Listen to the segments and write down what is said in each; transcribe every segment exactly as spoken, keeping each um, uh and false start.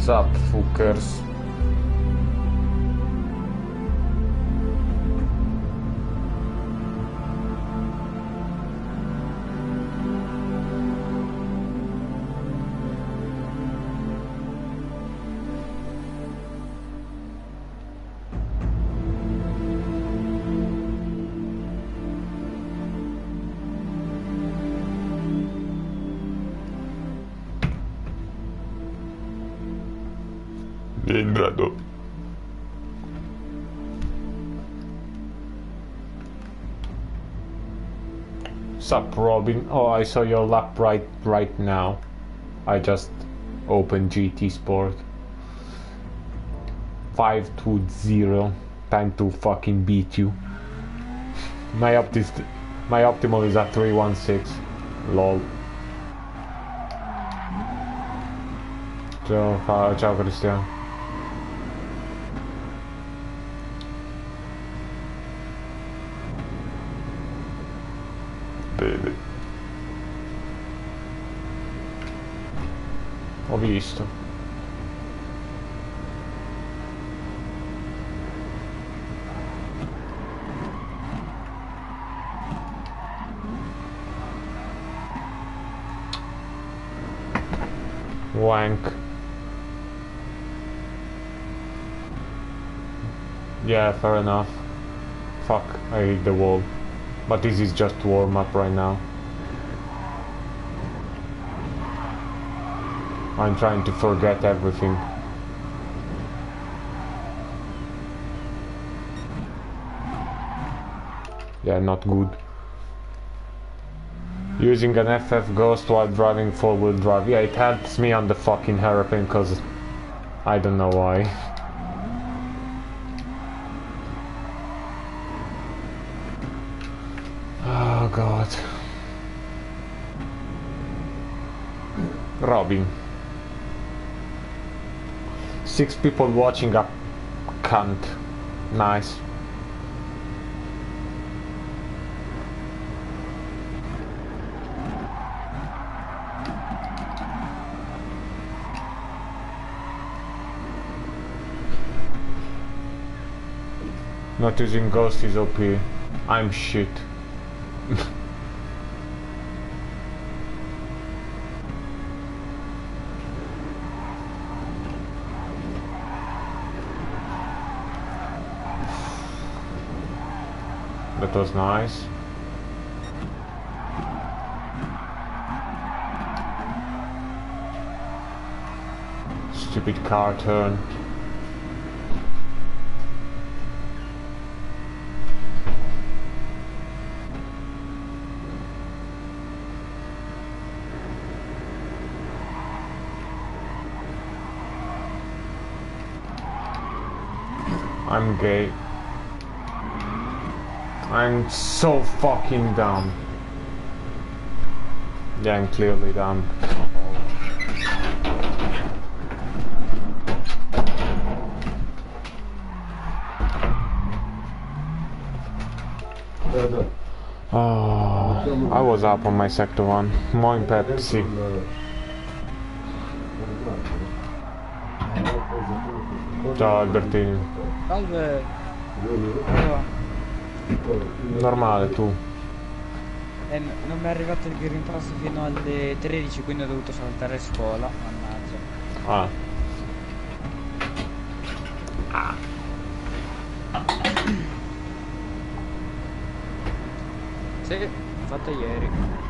Sup, fuckers. In grado. Sup, Robin? Oh, I saw your lap right right now. I just opened G T Sport. five to zero. Time to fucking beat you. My optis my optimal is at three one six. Lol. Ciao, ciao Cristiano. Bene. Ho visto. Wank. Yeah, fair enough. Fuck, I hit the wall. But this is just warm up right now. I'm trying to forget everything. Yeah, not good. Using an F F Ghost while driving four-wheel drive. Yeah, it helps me on the fucking hairpin because I don't know why. Oh god. Robin. Six people watching a cunt. Nice. Not using Ghost is O P. I'm shit. That was nice. Stupid car turn. I'm gay. I'm so fucking dumb. Yeah, I'm clearly dumb. Oh, I was up on my sector one. More in Pepsi. Ciao Albertini. Salve. Normale, tu. Eh, non mi è arrivato il Green Pass fino alle tredici, quindi ho dovuto saltare scuola. Mannaggia. Ah. Sì, l'ho fatta ieri.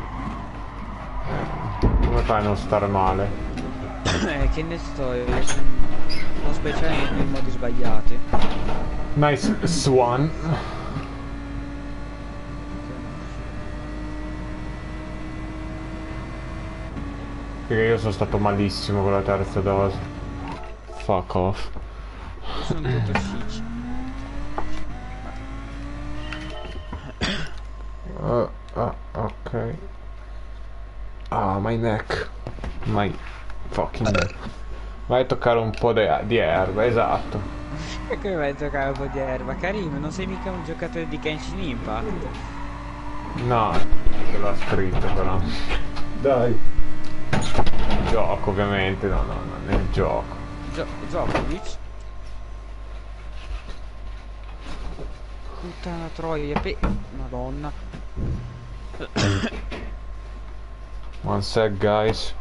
Come fai a non stare male? Eh, che ne sto, io sono lo speciale nei modi sbagliati. Nice Swan. Perché io sono stato malissimo con la terza dose. Fuck off. Sono tutto scici. Uh, uh, ok. Ah, my neck. My fucking neck. Vai a toccare un po' di, di erba, esatto. E come vai a toccare un po' di erba? Karim, non sei mica un giocatore di Genshin Impact? No, te l'ha scritto però. Dai. Gioco ovviamente, no, no, no, nel gioco. Gio Djokovic. Puttana troia, pe... Madonna. One sec, guys.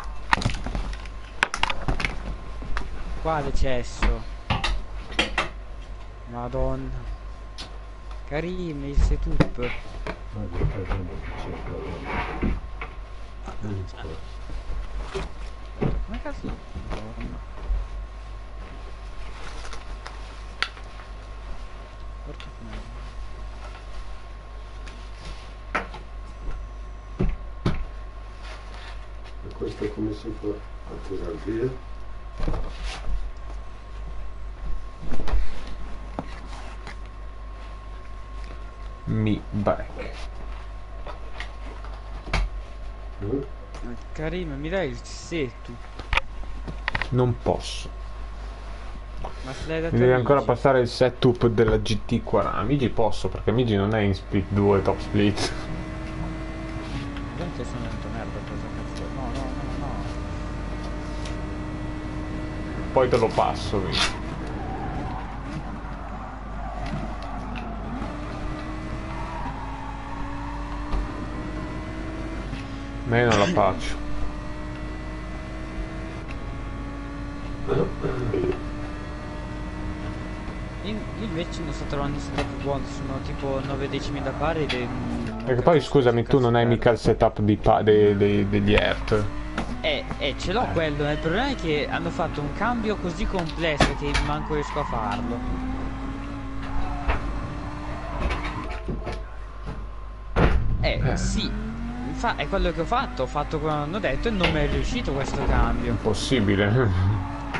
Quale cesso? Madonna. Karim, il setup. Come cazzo? Madonna. Porca puttana. E questo come si fa a tirar via? Me back. Mm? Karim, mi dai il setup? Non posso. Ma se l'hai dato Mi devi a ancora Luigi? passare il setup della G T quaranta. Migi posso, perché Migi non è in split due, top split. Veramente sono venuto merda, cosa cazzo? No, no, no, no. Poi te lo passo, Migi. Ma io non la faccio. Io io invece non sto trovando setup buono, sono tipo nove decimi da pari ed è... Perché poi scusami, tu non hai mica il setup di pa de de degli Earth. Eh, eh, ce l'ho quello, il problema è che hanno fatto un cambio così complesso che manco riesco a farlo. Eh, sì, Infa è quello che ho fatto, ho fatto come hanno detto e non mi è riuscito questo cambio. Impossibile.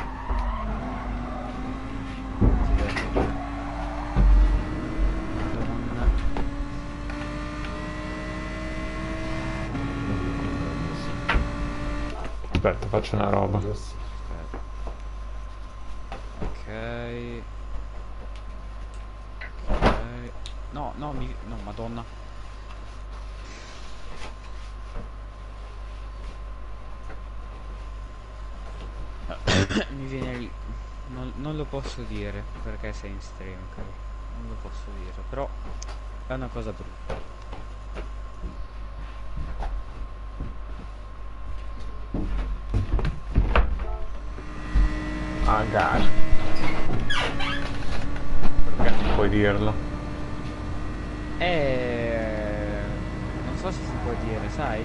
Aspetta, faccio una roba. Ok. Ok. No, no, mi... no, madonna. Mi viene lì. Non, non lo posso dire perché sei in stream, caro. Non lo posso dire, però è una cosa brutta. Ah, gara. Perché non puoi dirlo? Eh... non so se si può dire, sai?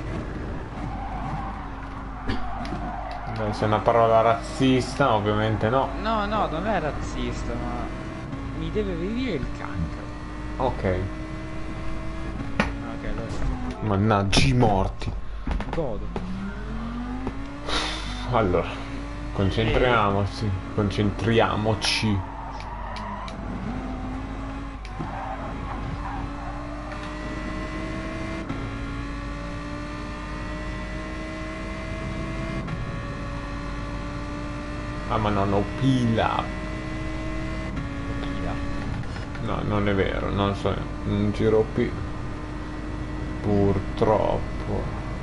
Beh, se è una parola razzista, ovviamente no. No, no, non è razzista, ma mi deve venire il cancro. Ok. Ok, allora si può dire. Mannaggia i morti. Godo. Allora, concentriamoci. Concentriamoci. Ah, ma non ho pila. Pila. No, non è vero, non so, non giro più. Purtroppo.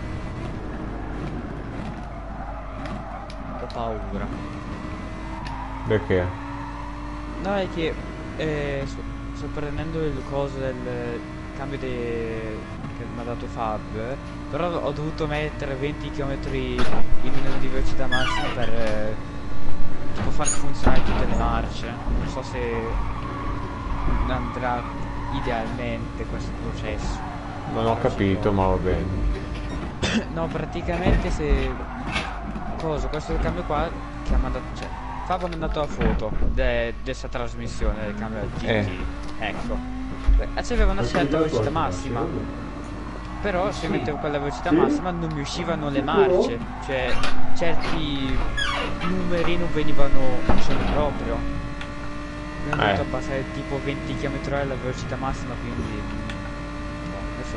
Ho paura. Perché? No, è che eh, sto, sto prendendo il coso del cambio de... che mi ha dato Fab, però ho dovuto mettere venti chilometri in meno di velocità massima per eh, tipo far funzionare tutte le marce. Non so se andrà idealmente questo processo. Non ho capito, ma va bene. No, praticamente se... cosa, questo cambio qua che ha mandato... cioè, Fabio mi ha mandato la foto di questa trasmissione del cambio G T. Eh. Ecco. E c'aveva una certa velocità massima. Però se mettevo quella velocità massima non mi uscivano le marce. Cioè, certi numeri non venivano usati proprio. Mi hanno Eh. dovuto abbassare tipo venti chilometri all'ora la velocità massima, quindi... no, adesso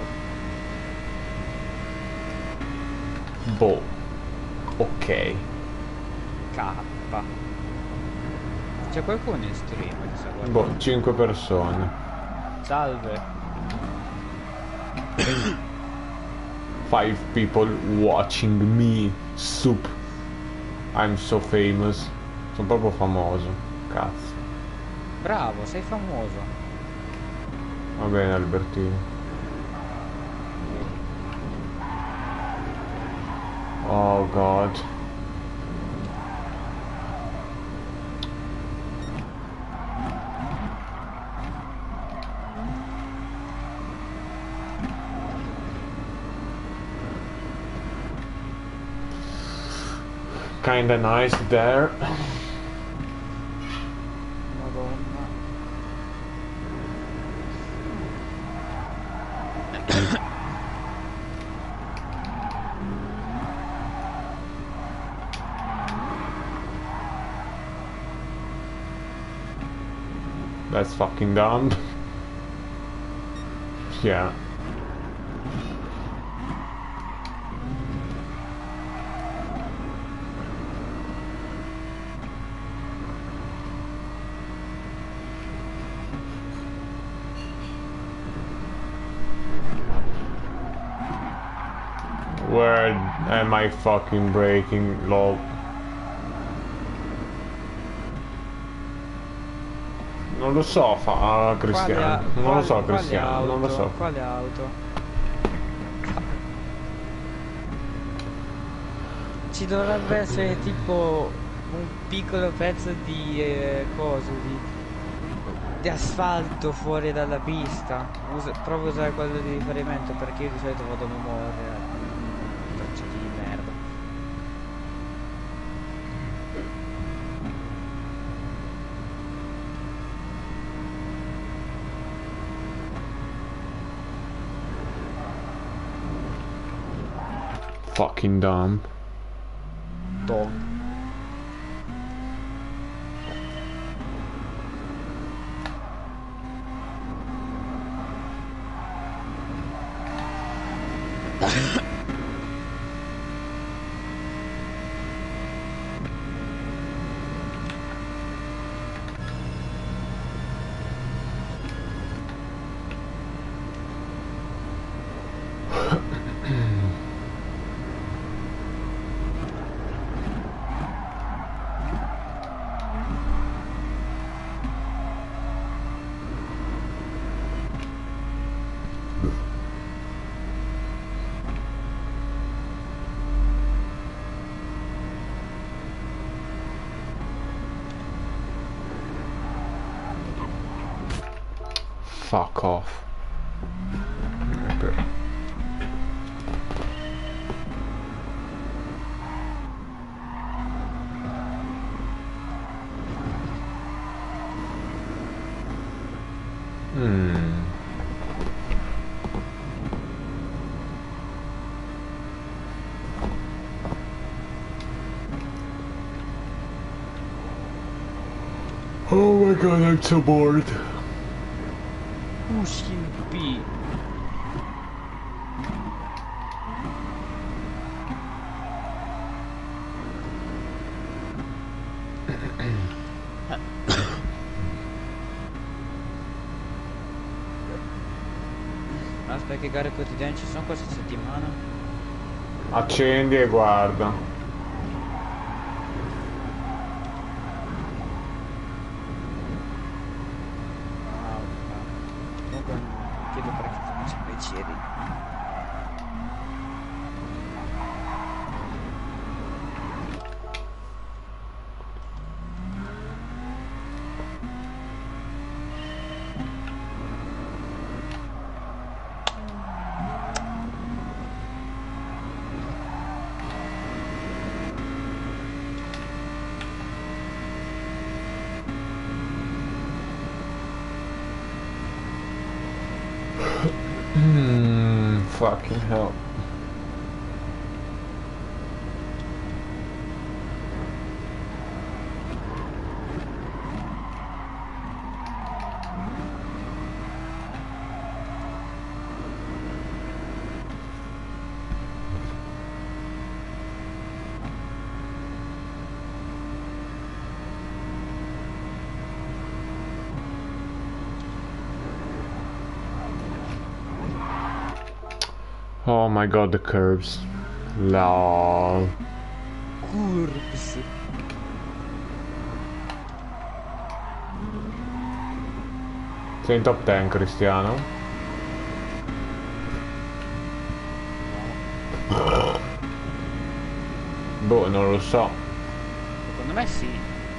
provo. Boh. Ok. K. C'è qualcuno in stream che sta guardando? Boh, cinque persone. Salve. Five people watching me. Soup. I'm so famous. Sono proprio famoso. Cazzo. Bravo, sei famoso. Va bene, Albertino. Oh god. Kinda nice there. Madonna. That's fucking dumb. Yeah. Where am I fucking breaking, lol? Non lo so, fa Cristiano. Quale, Non lo quale, so, quale Cristiano. auto? Non lo so. Quale auto? Ci dovrebbe essere tipo un piccolo pezzo di eh, coso, di, di asfalto fuori dalla pista. Usa, provo a usare quello di riferimento perché io di solito vado a memoria. Mm, Traccia di merda. Fucking dumb. Dog. Fuck off. Hmm. Oh my god, I'm so bored. Pushing P. Aspetta, che gare quotidiane ci sono questa settimana? Accendi e guarda. Ah, ok. Comunque chiedo perché faccio piacere. Hmm, fucking hell. Oh my god, the curves. Lol. Curbs. Sei in top dieci, Cristiano? Boh, non lo so. Secondo me sì.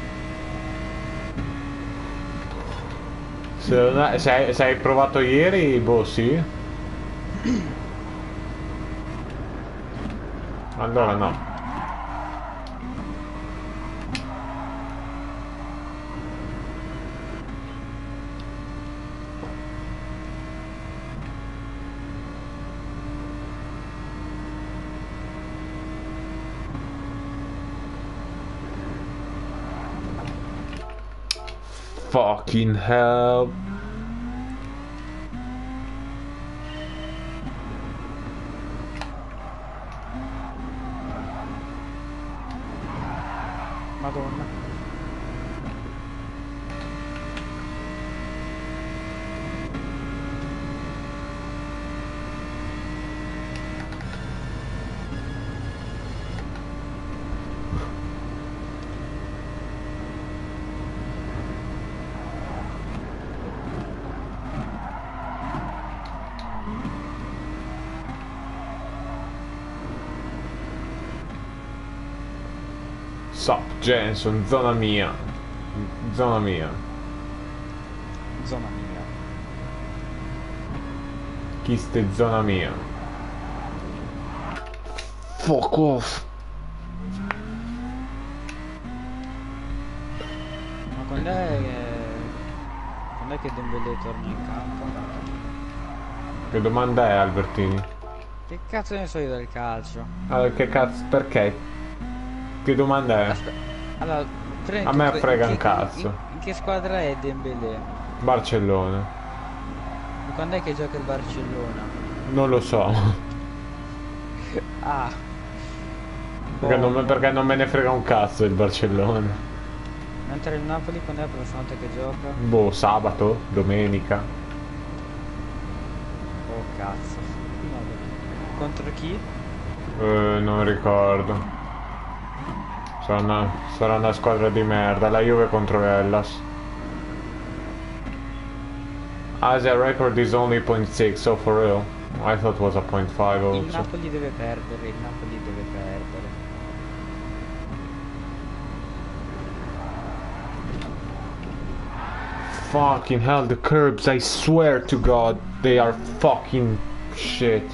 Se, non è- se hai, se hai provato ieri, boh, sì. Allora no. Fucking hell. Madonna. Sup Jenson, zona mia. Zona mia. Zona mia. Chi ste zona mia? Fuck off. Ma quando è che... quando è che Dembélé torna in campo? Che domanda è, Albertini? Che cazzo ne so io del calcio? Allora, che cazzo, perché? Che domanda è? Aspetta. Allora, prima A di me tutto, frega in un che- cazzo. In, in che squadra è Dembélé? Barcellona. Quando è che gioca il Barcellona? Non lo so. Ah. Perché Boh. non, perché non me ne frega un cazzo il Barcellona. Mentre il Napoli quando è la prossima volta che gioca? Boh, sabato, domenica. Oh cazzo. Vabbè. Contro chi? Eh, non ricordo. Sarà una, sarà una squadra di merda. La Juve contro l'Hellas. Asia record is only point six, so for real. I thought it was a point five Il also. Napoli deve perdere, il Napoli deve perdere. Fucking hell, the curbs, I swear to God, they are fucking shit.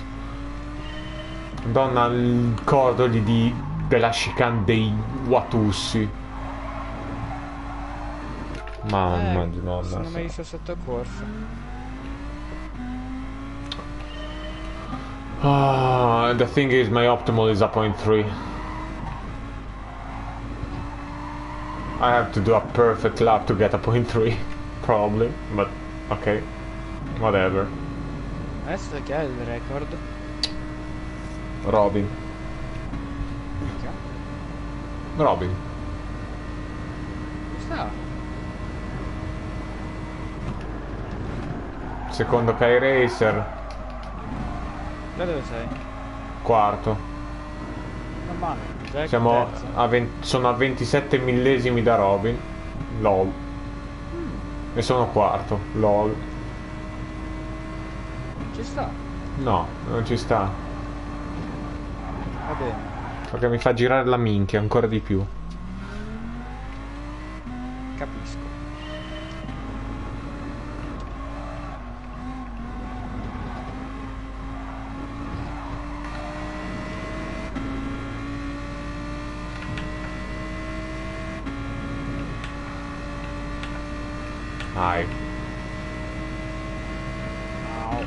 Donna il cordoli di, della chicane dei Watussi. Mamma di Eh, nonna. sono mai visto sotto corso. Ah, the thing is, my optimal is a point three. I have to do a perfect lap to get a point three, probably, but okay, whatever. Adesso che è il record? Robin. Mica. Robin. Ci sta. Secondo Kai Racer, Da dove sei? quarto. Non male. Già è Siamo terzo. a venti, sono a ventisette millesimi da Robin. LOL. Mm, E sono quarto. LOL. ci sta. No, non ci sta. Va bene. Perché mi fa girare la minchia ancora di più. Capisco. Dai. Au.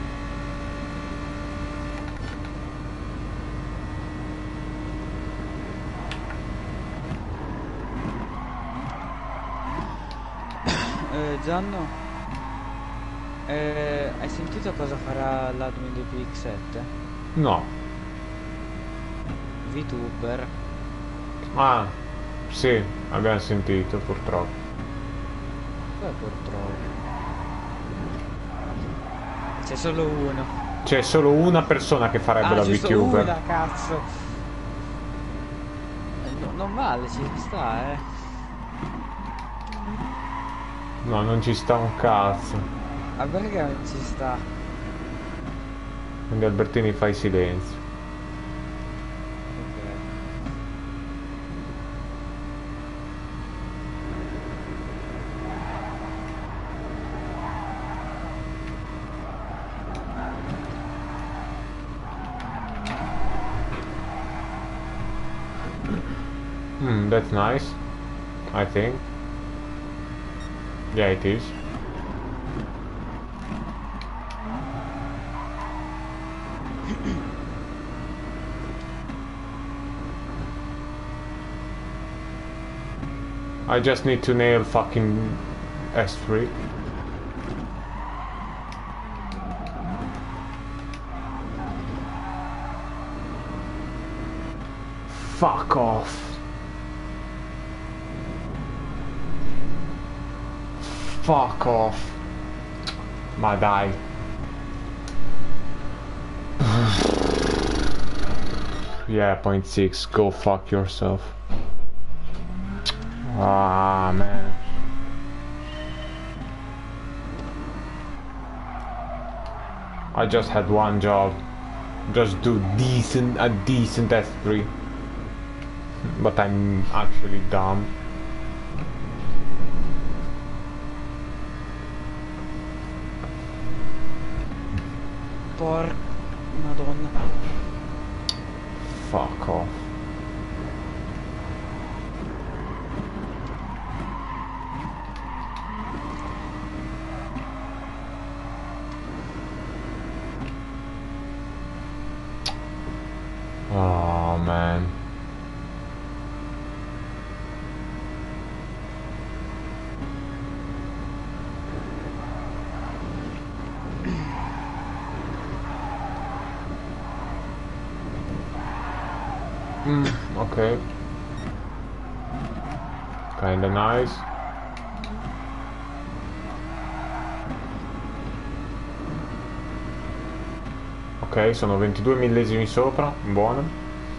Eh, Gianno, eh, hai sentito cosa farà l'admin di P X sette? No. VTuber. Ah, sì, abbiamo sentito purtroppo. Poi purtroppo. C'è solo uno. C'è solo una persona che farebbe Ah, la giusto VTuber. una, cazzo. Eh, no, non male, ci sta, eh. No, non ci sta un cazzo. Ma perché non ci sta? Quindi Albertini fai silenzio. Ok. Hmm, that's nice. I think. Yeah, it is. I just need to nail fucking S three. Fuck off. Fuck off. Ma dai. Yeah, point six. Go fuck yourself. Ah, man. I just had one job. Just do decent, a decent S three. But I'm actually dumb. Por... Madonna. Fuck off. Oh man. Mm, okay. Kinda nice. Ok, sono ventidue millesimi sopra, buono.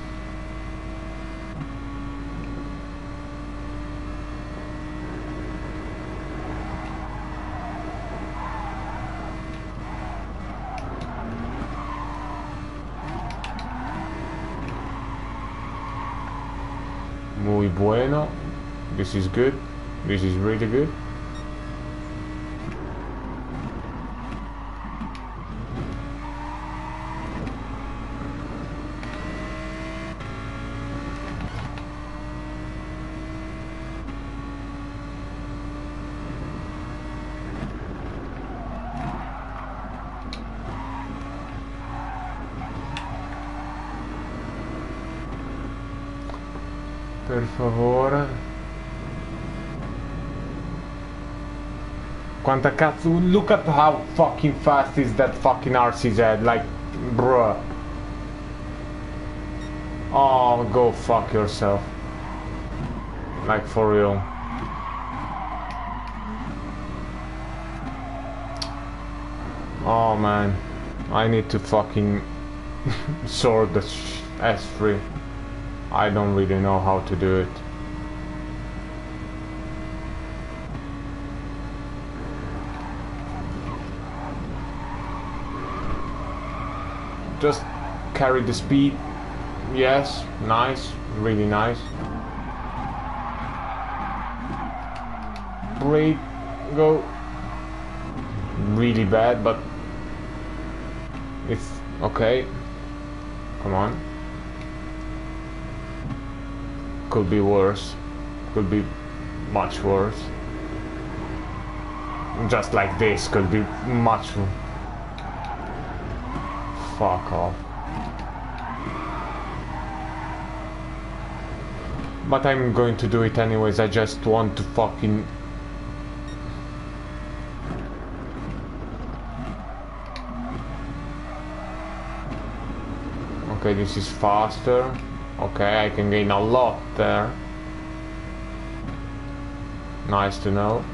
Muy bueno. This is good. This is really good. Per favore. Quanta cazzo. Look at how fucking fast is that fucking R C Z. Like, bruh. Oh, go fuck yourself. Like, for real. Oh man. I need to fucking sort the S three. I don't really know how to do it. Just carry the speed. Yes, nice, really nice. Brake, go. Really bad, but it's okay. Come on. Could be worse. Could be much worse. Just like this could be much. Fuck off. But I'm going to do it anyways. I just want to fucking. Okay, this is faster. Okay, I can gain a lot there. Nice to know.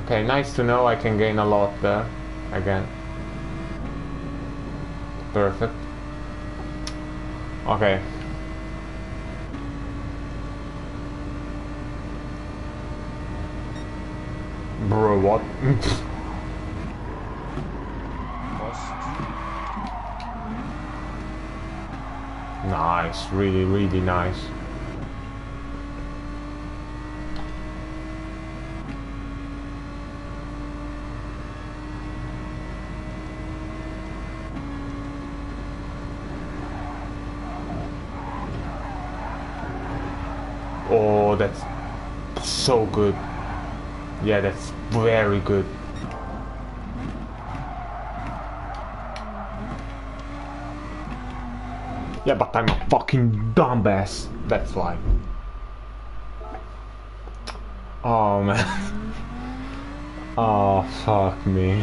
Okay, nice to know I can gain a lot there again. Perfect. Okay. Bro, what? Nice, really, really nice. Oh, that's so good. Yeah, that's very good. Yeah, but I'm a fucking dumbass. That's why. Oh, man. Oh, fuck me.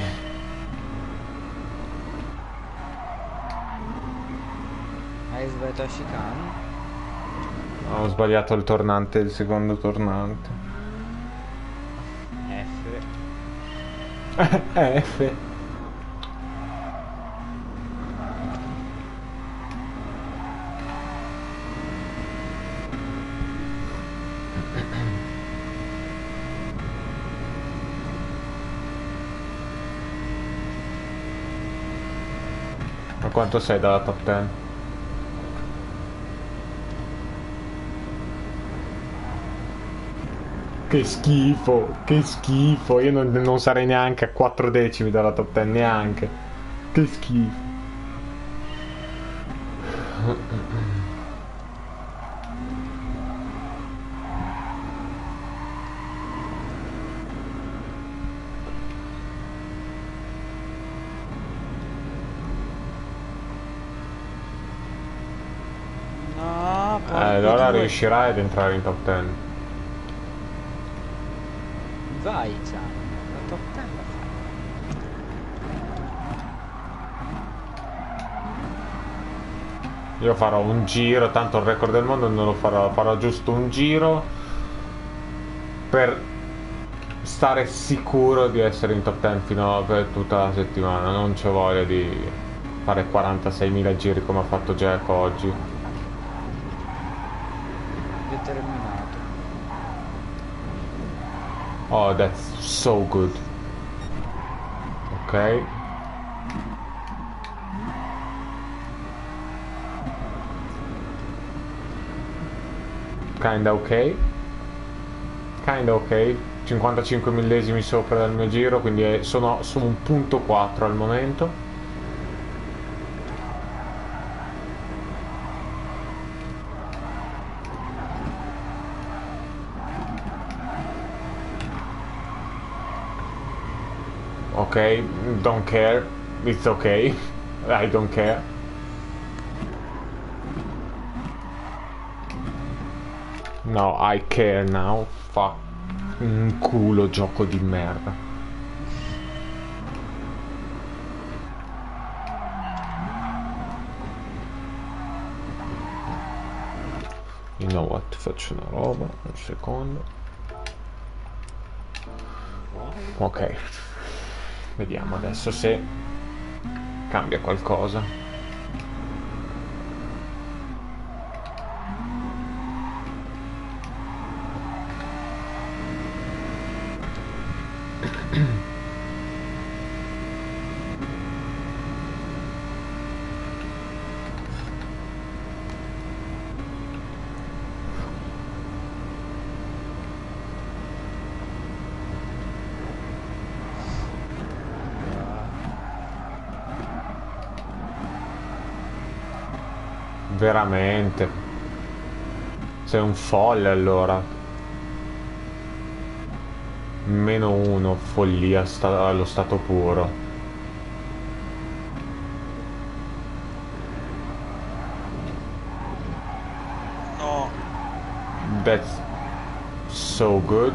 Hai sbagliato a chicane? Ho sbagliato il tornante, il secondo tornante. F. F. Ma quanto sei dalla top dieci? Che schifo, che schifo. Io non, non sarei neanche a quattro decimi dalla top dieci, neanche. Che schifo. No, Eh, allora riuscirai ad entrare in top dieci. Vai, Gian, la top dieci la fai. Io farò un giro, tanto il record del mondo non lo farò, farò giusto un giro per stare sicuro di essere in top dieci fino a per tutta la settimana. Non c'ho voglia di fare quarantaseimila giri come ha fatto Jack oggi. Determinato. Oh, that's so good. Ok. Kinda ok. Kinda ok. cinquantacinque millesimi sopra dal mio giro, quindi è- sono su un punto quattro al momento. Ok, don't care. It's ok. I don't care. No, I care now. Fuck. Un culo gioco di merda. You know what? Faccio una roba. Un secondo. Ok. Vediamo adesso se cambia qualcosa. Veramente. Sei un folle allora. Meno uno, follia sta allo stato puro. No. That's so good.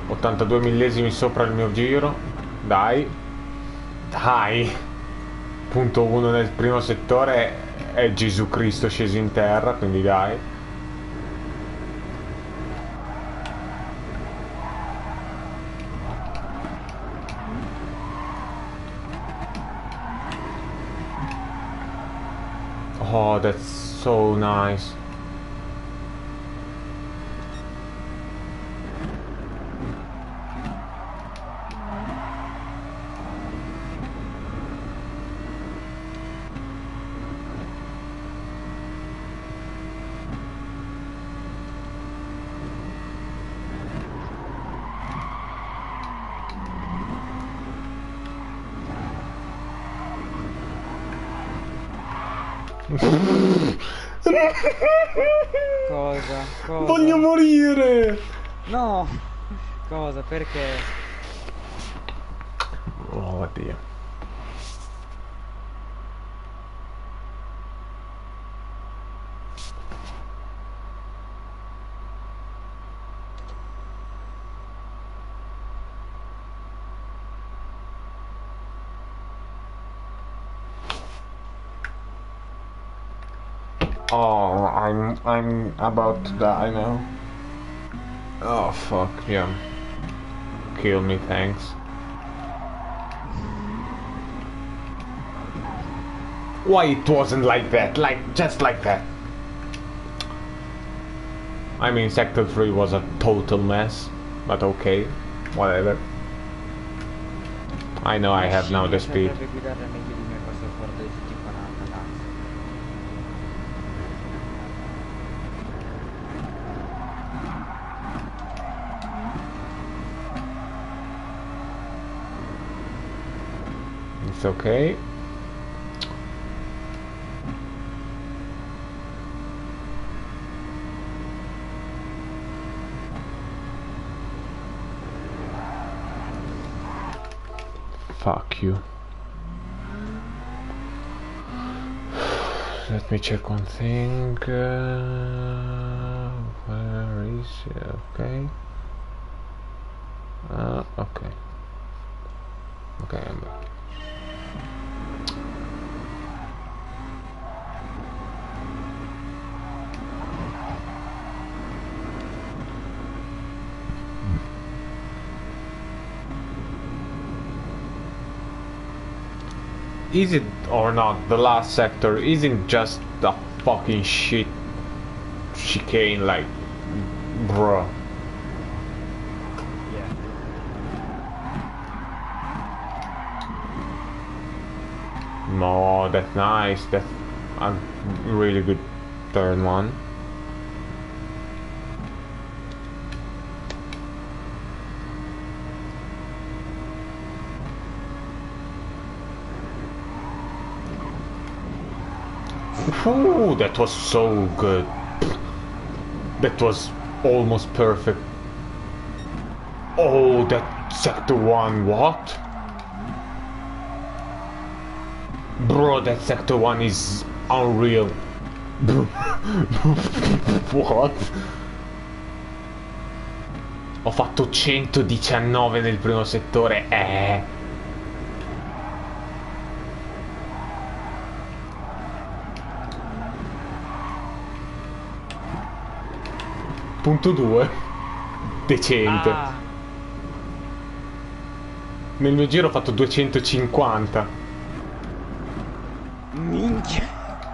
ottantadue millesimi sopra il mio giro. Dai. Dai. punto uno nel primo settore è Gesù Cristo sceso in terra, quindi dai. Oh, that's so nice. Cosa? Cosa? Voglio morire! No! Cosa? Perché? Oh, oddio. Oh, I'm I'm about to die now. Oh fuck, yeah. Kill me, thanks. Why it wasn't like that? Like, just like that. I mean, Sector three was a total mess, but okay, whatever. I know I have now the speed. It's okay. Fuck you. Let me check one thing. Uh, where is it? Okay. Uh, okay. Okay, I'm back. Is it or not, the last sector isn't just a fucking shit chicane, like, bruh. Yeah. No, that's nice. That's a really good turn one. Ooh, that was so good. That was almost perfect. Oh, that sector one, what? Bro, that sector one is unreal. What? Ho fatto centodiciannove nel primo settore, eh. Punto due. Decente. Ah. Nel mio giro ho fatto duecentocinquanta. Minchia.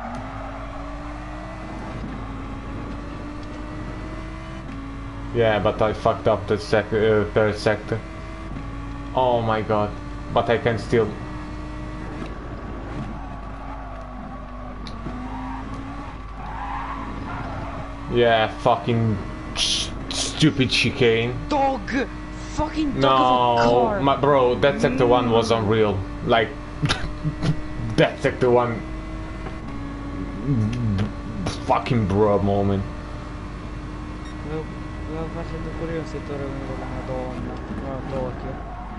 Yeah, but I fucked up the sec uh, third sector. Oh my god. But I can still... Yeah, fucking st stupid chicane. Dog! Fucking dog No, of a car! my bro, that sector mm. one was unreal. Like, that sector one... Fucking bro moment. Stavo facendo pure io un settore uno della Madonna. Guarda Tokyo.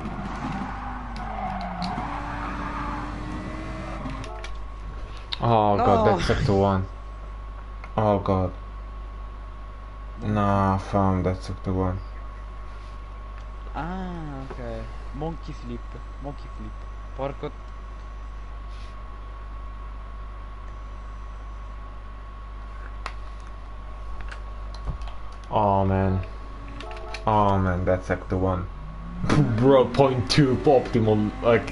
Oh no. god, that sector one. Oh god. Nah, fam, that sector one. Ah, ok. Monkey flip. Monkey flip. Porco. Oh man. Oh man, that's like the one. Bro, point two optimal, like...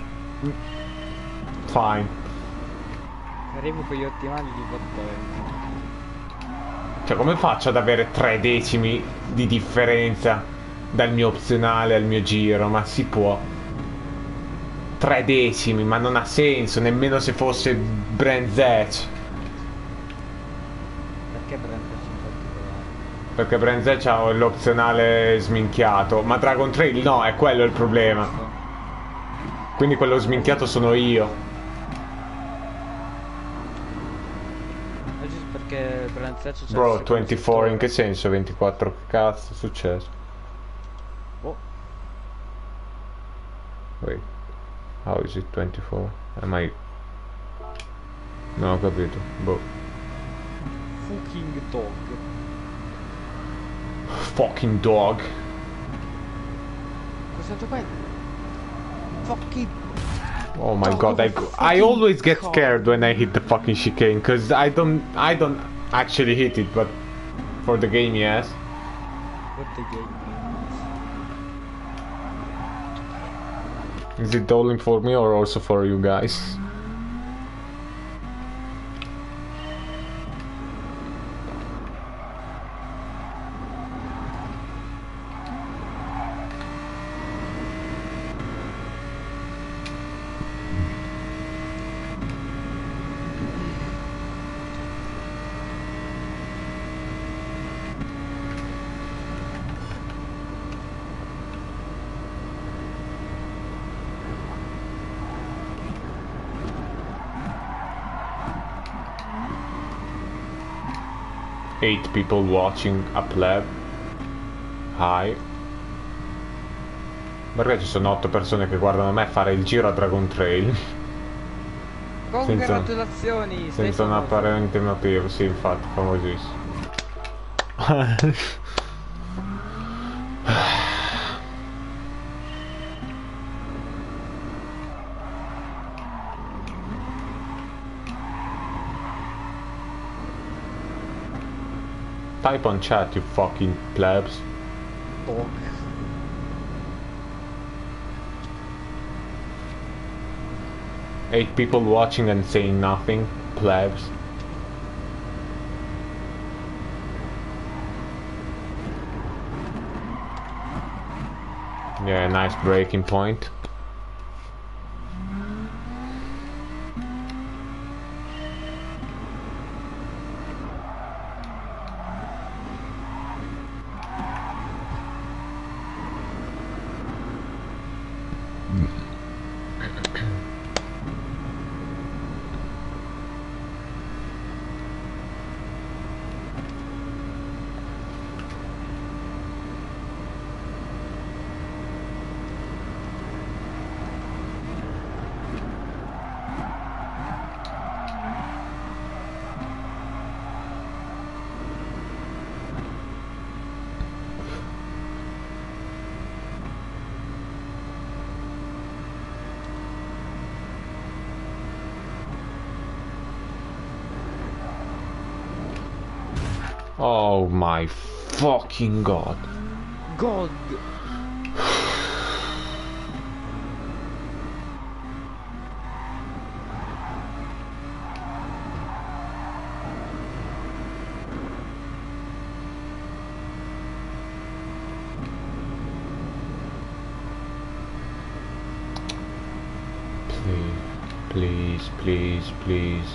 Fine. Arrivo con gli ottimali di potenza. Cioè, come faccio ad avere tre decimi di differenza dal mio opzionale al mio giro? Ma si può. Tre decimi, ma non ha senso, nemmeno se fosse Brands Hatch. Perché Branquish in particolare? Perché Brands Hatch ha l'opzionale sminchiato, ma Dragon Trail no, è quello il problema. Quindi quello sminchiato sono io. Perché Branquish c'è Bro, ventiquattro in che senso? ventiquattro, che cazzo è successo? Oh. Wait, how is it ventiquattro? Am I... Non ho capito, boh. Fucking dog. Fucking dog. Cos'è qua? Fucking... Oh my Dog god, I, of a I always get fucking scared when I hit the fucking chicane, cause I don't, I don't actually hit it, but for the game, yes. What the game Is it only for me or also for you guys? Eight people watching a pleb. Hi. Perché ci sono otto persone che guardano me fare il giro a Dragon Trail? Congratulazioni! Senza, senza un apparente motivo, sì, infatti, famosissimo. Type on chat, you fucking plebs. Dog. Eight people watching and saying nothing, plebs. Yeah, nice breaking point. Oh my fucking god. God. Please, please, please, please.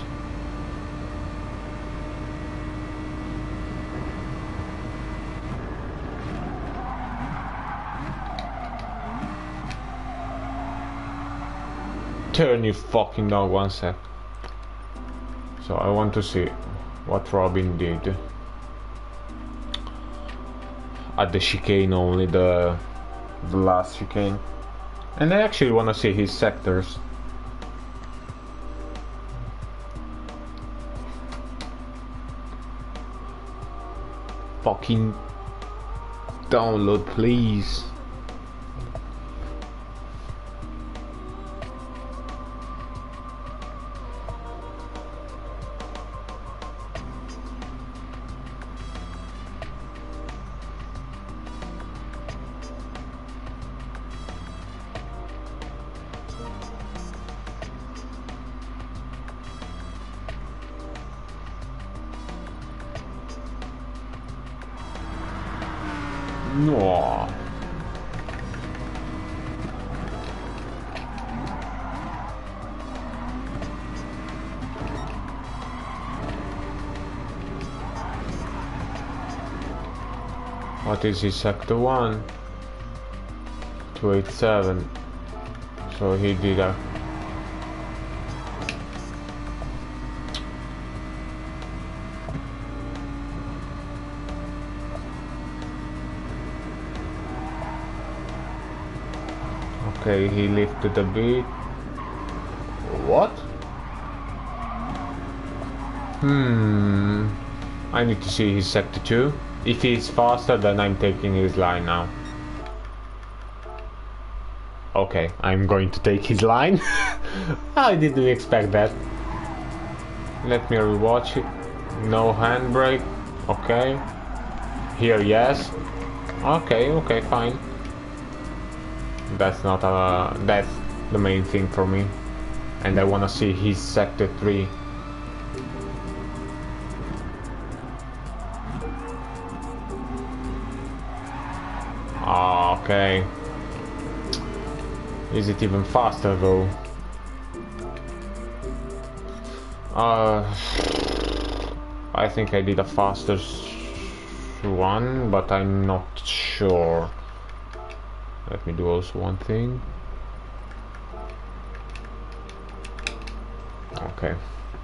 Turn, you fucking dog, one sec. So I want to see what Robin did at the chicane, only the the last chicane, and I actually want to see his sectors. Fucking download, please. No. What is his sector one? two eighty-seven. So he did a... Okay, he lifted a bit. What? Hmm. I need to see his sector two. If he's faster, then I'm taking his line now. Okay, I'm going to take his line. I didn't expect that. Let me rewatch it. No handbrake. Okay. Here, yes. Okay, okay, fine. That's not a... That's the main thing for me. And I wanna see his sector three. Okay. Is it even faster though? Uh, I think I did a faster one, but I'm not sure. Let me do also one thing. Okay.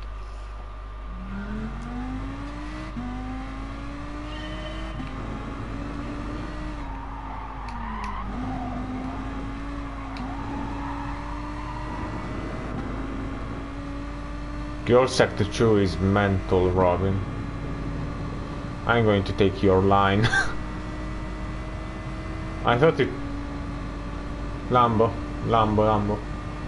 Your sector two is mental, Robin. I'm going to take your line. I thought it... Lambo, Lambo, Lambo.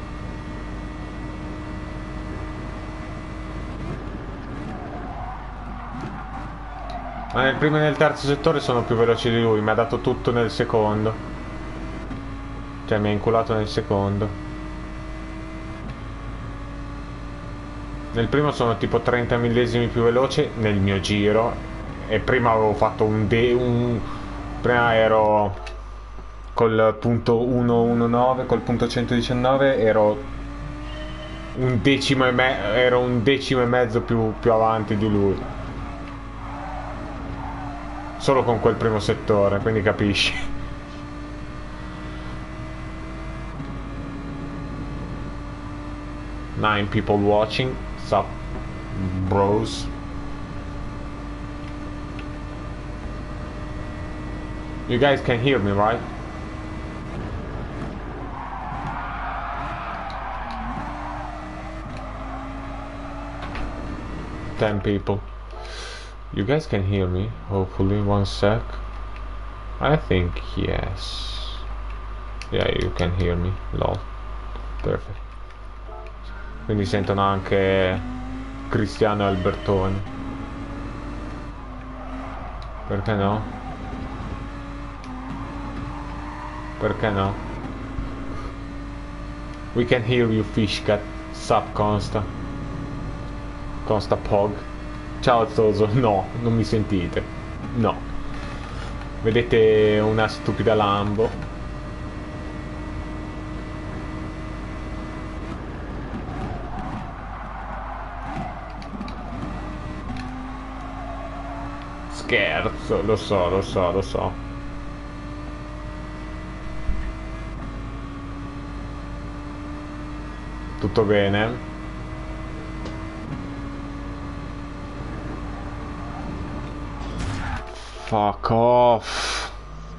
Ma nel primo e nel terzo settore sono più veloci di lui, mi ha dato tutto nel secondo. Cioè mi ha inculato nel secondo. Nel primo sono tipo trenta millesimi più veloce nel mio giro. E prima avevo fatto un de un prima ero col punto centodiciannove, col punto centodiciannove ero un decimo e me ero un decimo e mezzo più, più avanti di lui. Solo con quel primo settore, quindi capisci. Nine people watching. Sup, bros. You guys can hear me, right? Ten people. You guys can hear me, hopefully. One sec. I think yes. Yeah, you can hear me. Lol. Perfect. Quindi sentono anche Cristiano e Albertoni. Perché no? Perché no? We can hear you, Fishcat. Sup, Consta. Consta Pog. Ciao Zoso. No, non mi sentite. No. Vedete una stupida Lambo. Scherzo, lo so, lo so, lo so. Tutto bene? Fuck off.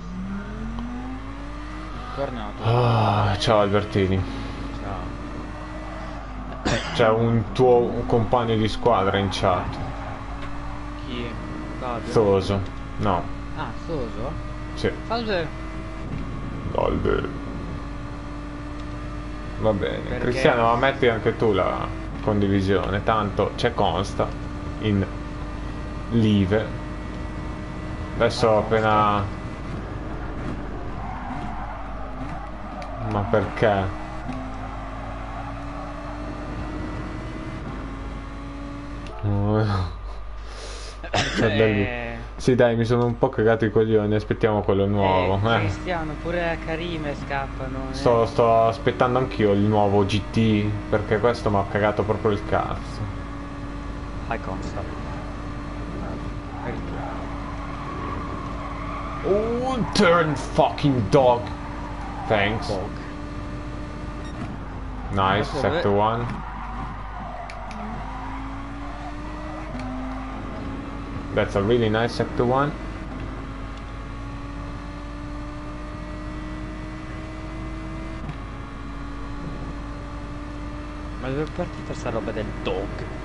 Tornato. Oh, ciao Albertini. Ciao. C'è un tuo un compagno di squadra in chat. Chi? Fabio? Soso. No. Ah, Soso? Sì. Salve. Salve. Va bene. Perché? Cristiano, ma metti anche tu la condivisione. Tanto c'è Consta in live. Adesso appena... Ma perché? C'è del... Sì, dai, mi sono un po' cagato i coglioni, aspettiamo quello nuovo. Eh, Eh. Cristiano, pure a Karime scappano. Eh. Sto, sto aspettando anch'io il nuovo G T, perché questo mi ha cagato proprio il cazzo. High concept. Oh, turn fucking dog. Thanks. Dog. Nice, Adesso sector dove- one. That's a really nice sector one. Ma dove è partita sta roba del dog?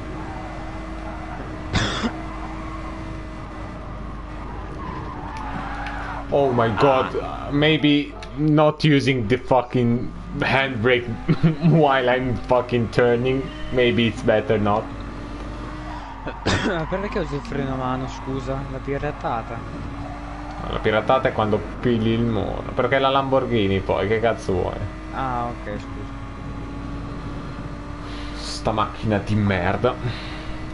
Oh my god, uh, maybe not using the fucking handbrake while I'm fucking turning. Maybe it's better not. Perché usi il freno a mano, scusa? La piratata. La piratata è quando pigli il muro. Perché la Lamborghini poi, che cazzo vuoi? Ah, ok, scusa. Sta macchina di merda.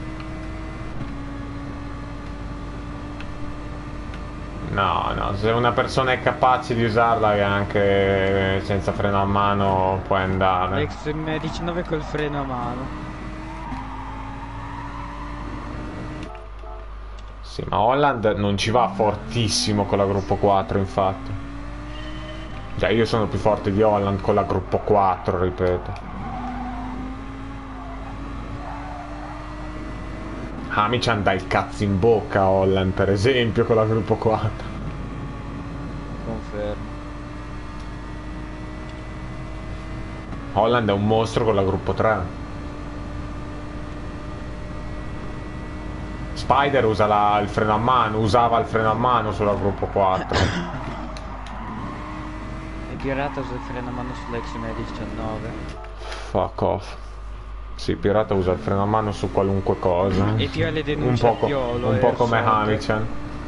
No, no, se una persona è capace di usarla anche senza freno a mano può andare. L'ex M diciannove col freno a mano. Sì, ma Holland non ci va fortissimo con la gruppo quattro, infatti. Cioè, io sono più forte di Holland con la gruppo quattro, ripeto. Hamilton dà il cazzo in bocca a Holland, per esempio, con la gruppo quattro. Confermo. Holland è un mostro con la gruppo tre. Spider usa la, il freno a mano, usava il freno a mano sulla gruppo quattro. E pirata usa il freno a mano sull'ex M diciannove. Fuck off. Sì, Pirata usa il freno a mano su qualunque cosa. E tira le Un denunce a po', Piolo. un e po' al come Sod. Hamilton.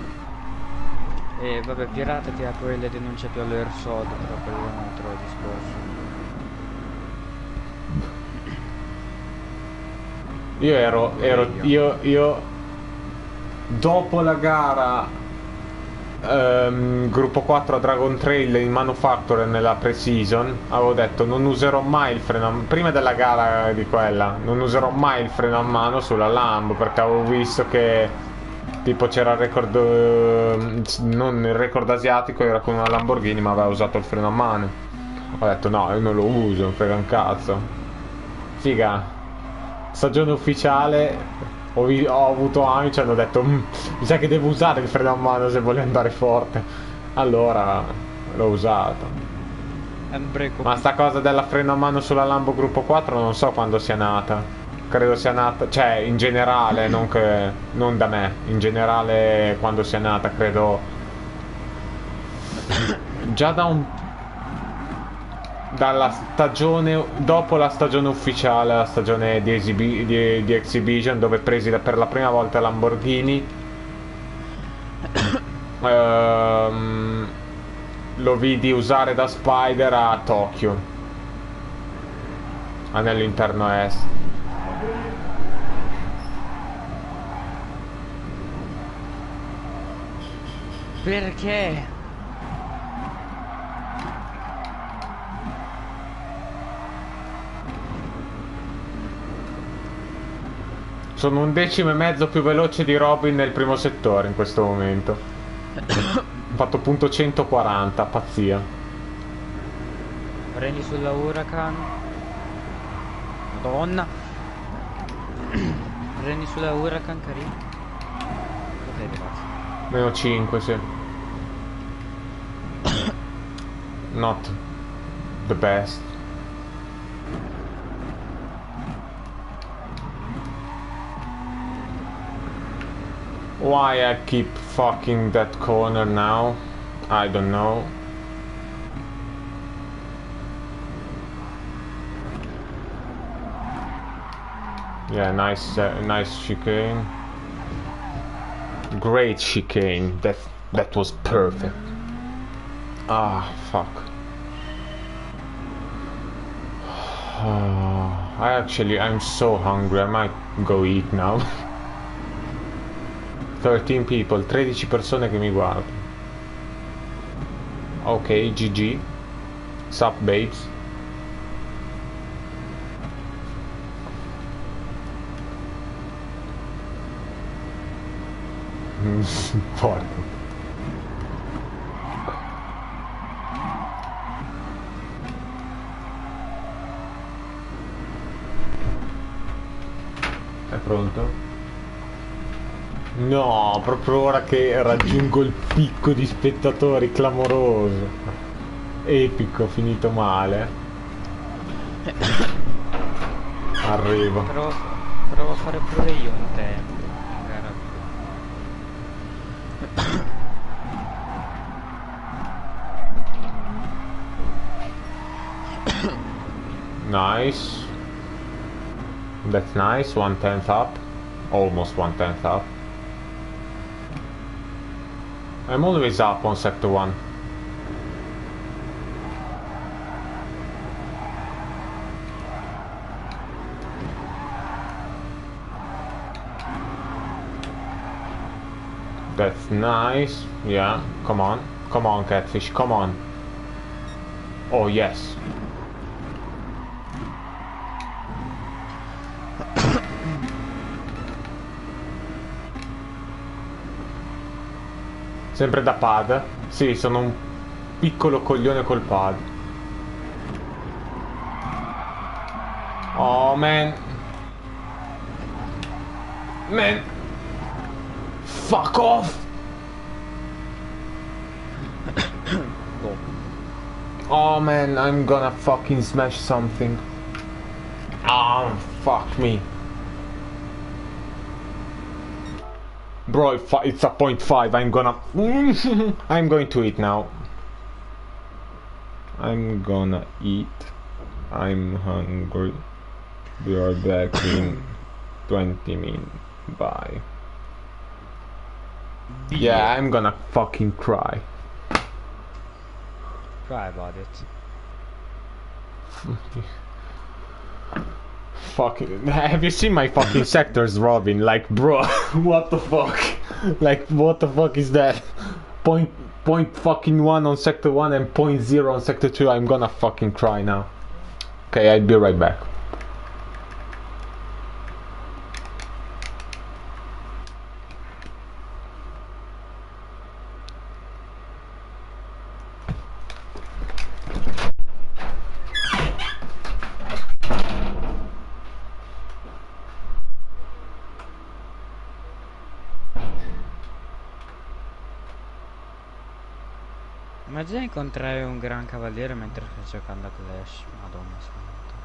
E vabbè, pirata tira pure le denunce a Piolo e Ersod, però quello è un altro discorso. Io ero, ero io, io dopo la gara ehm, gruppo quattro a Dragon Trail in Manufacturer nella pre-season avevo detto non userò mai il freno a mano, prima della gara di quella, non userò mai il freno a mano sulla Lambo, perché avevo visto che tipo c'era il record, eh, non il record asiatico, era con una Lamborghini ma aveva usato il freno a mano. Ho detto no, io non lo uso, non frega un cazzo. Figa, stagione ufficiale, ho, vi- ho avuto amici che hanno detto "Mm, mi sa che devo usare il freno a mano se voglio andare forte". Allora l'ho usato. Ma sta cosa della freno a mano sulla Lambo gruppo quattro non so quando sia nata. Credo sia nata, cioè in generale, non, che, non da me, in generale quando sia nata, credo già da un dalla stagione dopo la stagione ufficiale, la stagione di, esibi, di, di Exhibition, dove presi da, per la prima volta Lamborghini. ehm, lo vidi usare da Spider a Tokyo, nell'interno est. Perché? Sono un decimo e mezzo più veloce di Robin nel primo settore in questo momento. Ho fatto punto centoquaranta, pazzia. Prendi sulla Huracan. Madonna. Prendi sulla Huracan, carino. Ok, grazie. Meno cinque, sì. Not the best. Why I keep fucking that corner now? I don't know. Yeah, nice, uh, nice chicane. Great chicane. That that was perfect. Ah, fuck. I actually, I'm so hungry. I might go eat now. tredici people, tredici persone che mi guardano. Ok, G G. Sup babes. Porco. È pronto? No, proprio ora che raggiungo il picco di spettatori clamoroso. Epico, finito male. Arrivo. Provo, provo a fare pure io un tempo in gara. Nice. That's nice. One tenth up. Almost one tenth up. I'm always up on sector one. That's nice. Yeah, come on. Come on, catfish, come on. Oh, yes. Sempre da pad. Sì, sono un piccolo coglione col pad. Oh, man. Man. Fuck off. Oh, man, I'm gonna fucking smash something. Oh, fuck me. Bro, it's a point five. I'm gonna... I'm going to eat now. I'm gonna eat. I'm hungry. We are back in twenty minutes. Bye. Yeah, I'm gonna fucking cry. Cry about it. Fucking, have you seen my fucking sectors, Robin? Like, bro, what the fuck? Like, what the fuck is that? Point, point fucking one on sector one and point zero on sector two. I'm gonna fucking cry now. Okay, I'll be right back. Immagina incontrare un gran cavaliere mentre stai giocando a Clash. Madonna santa.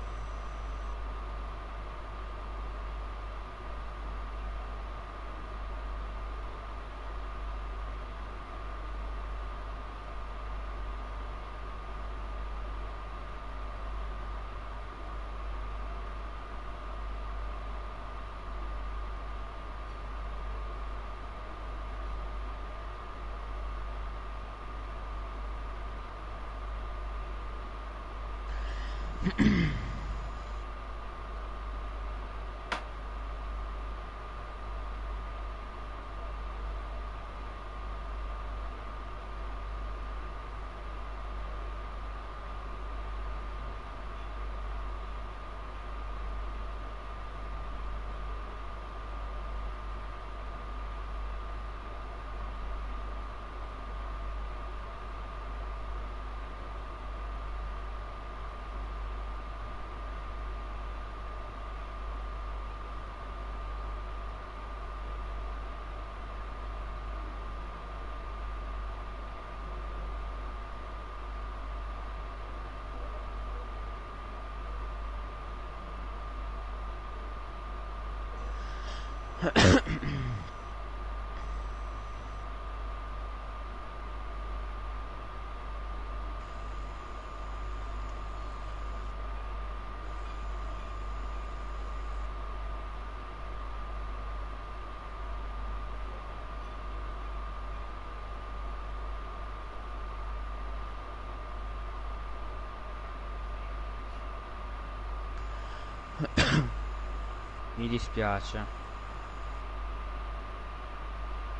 Mi dispiace.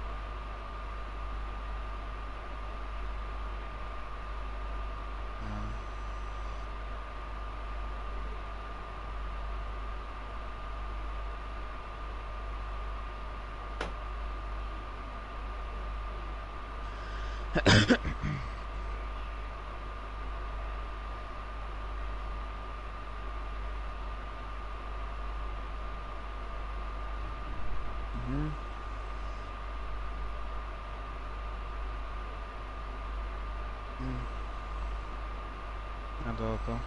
Mhm. Mm. A dopo.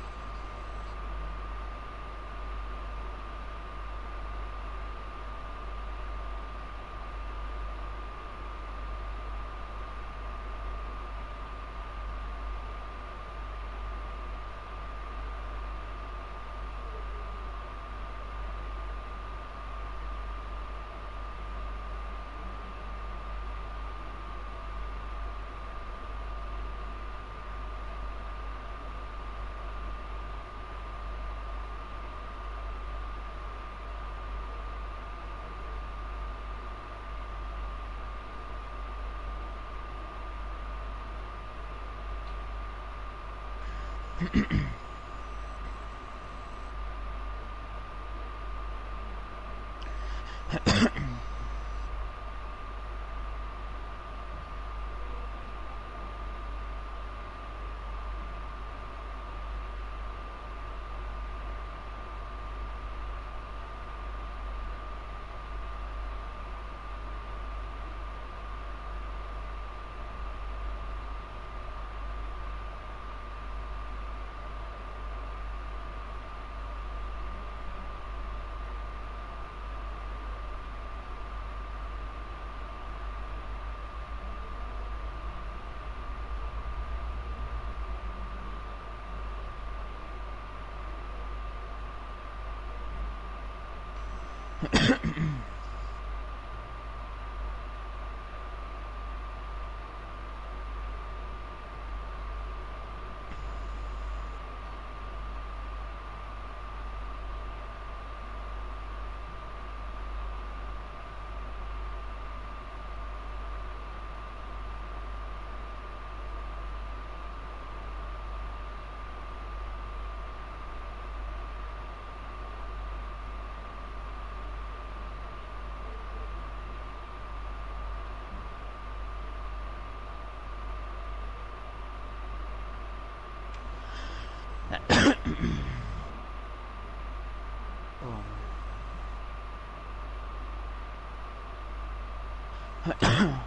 Oh.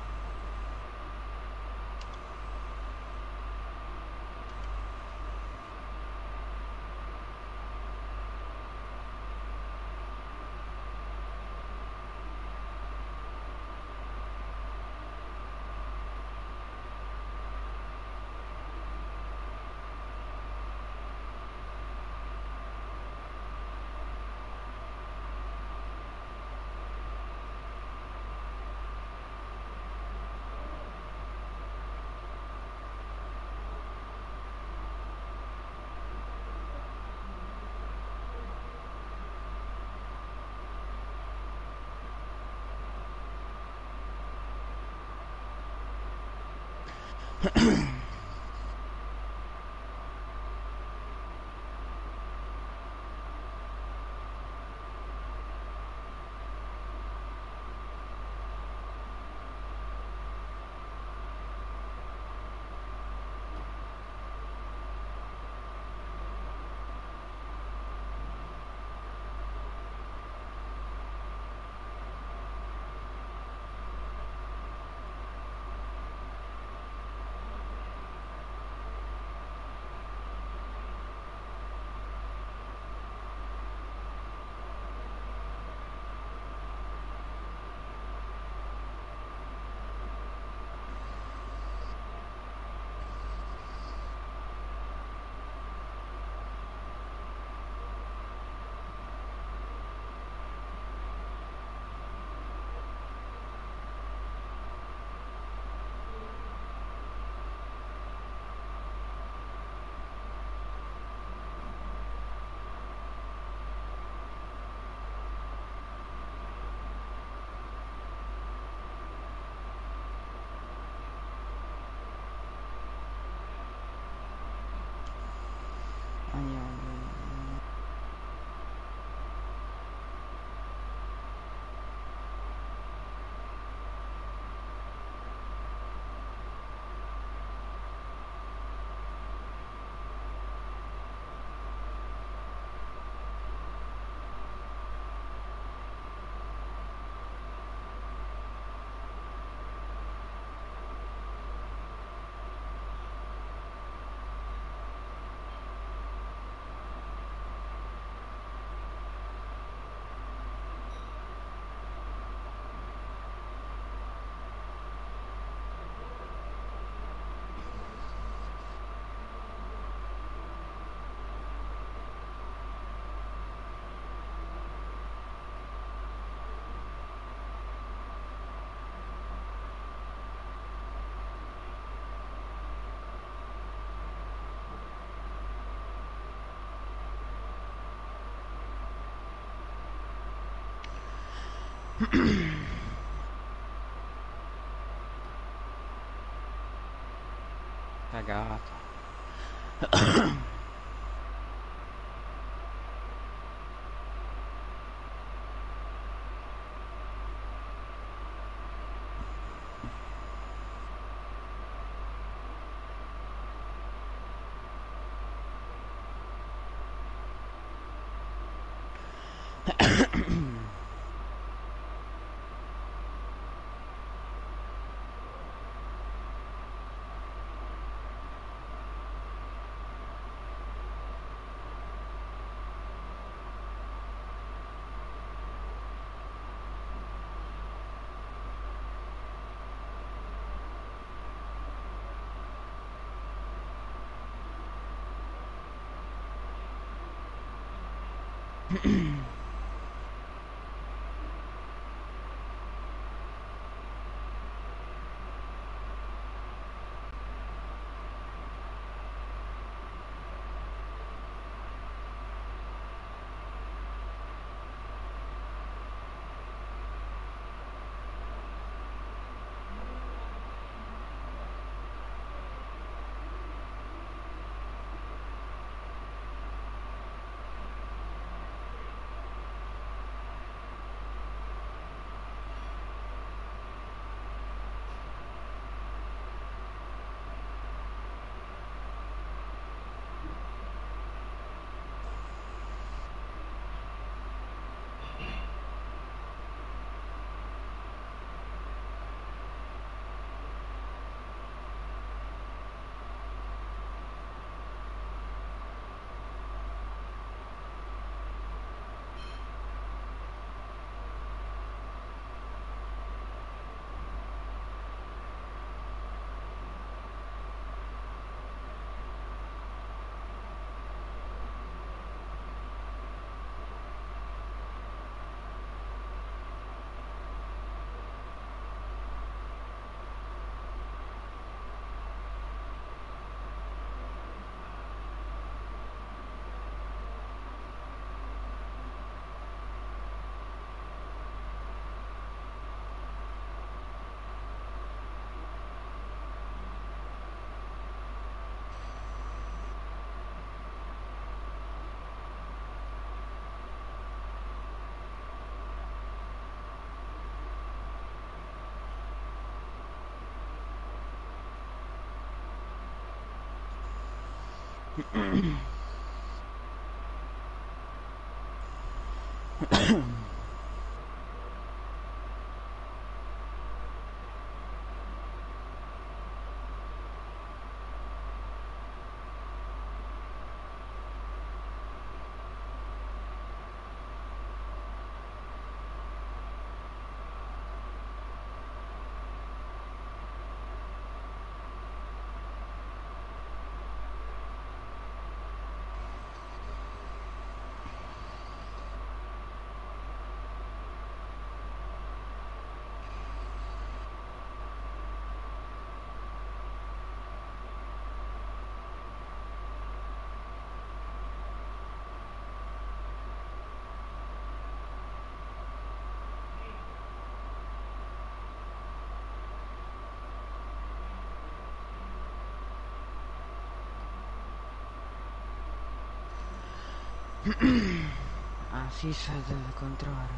Ai, ai, ai. Cagata. Ah, FIFA del contrario.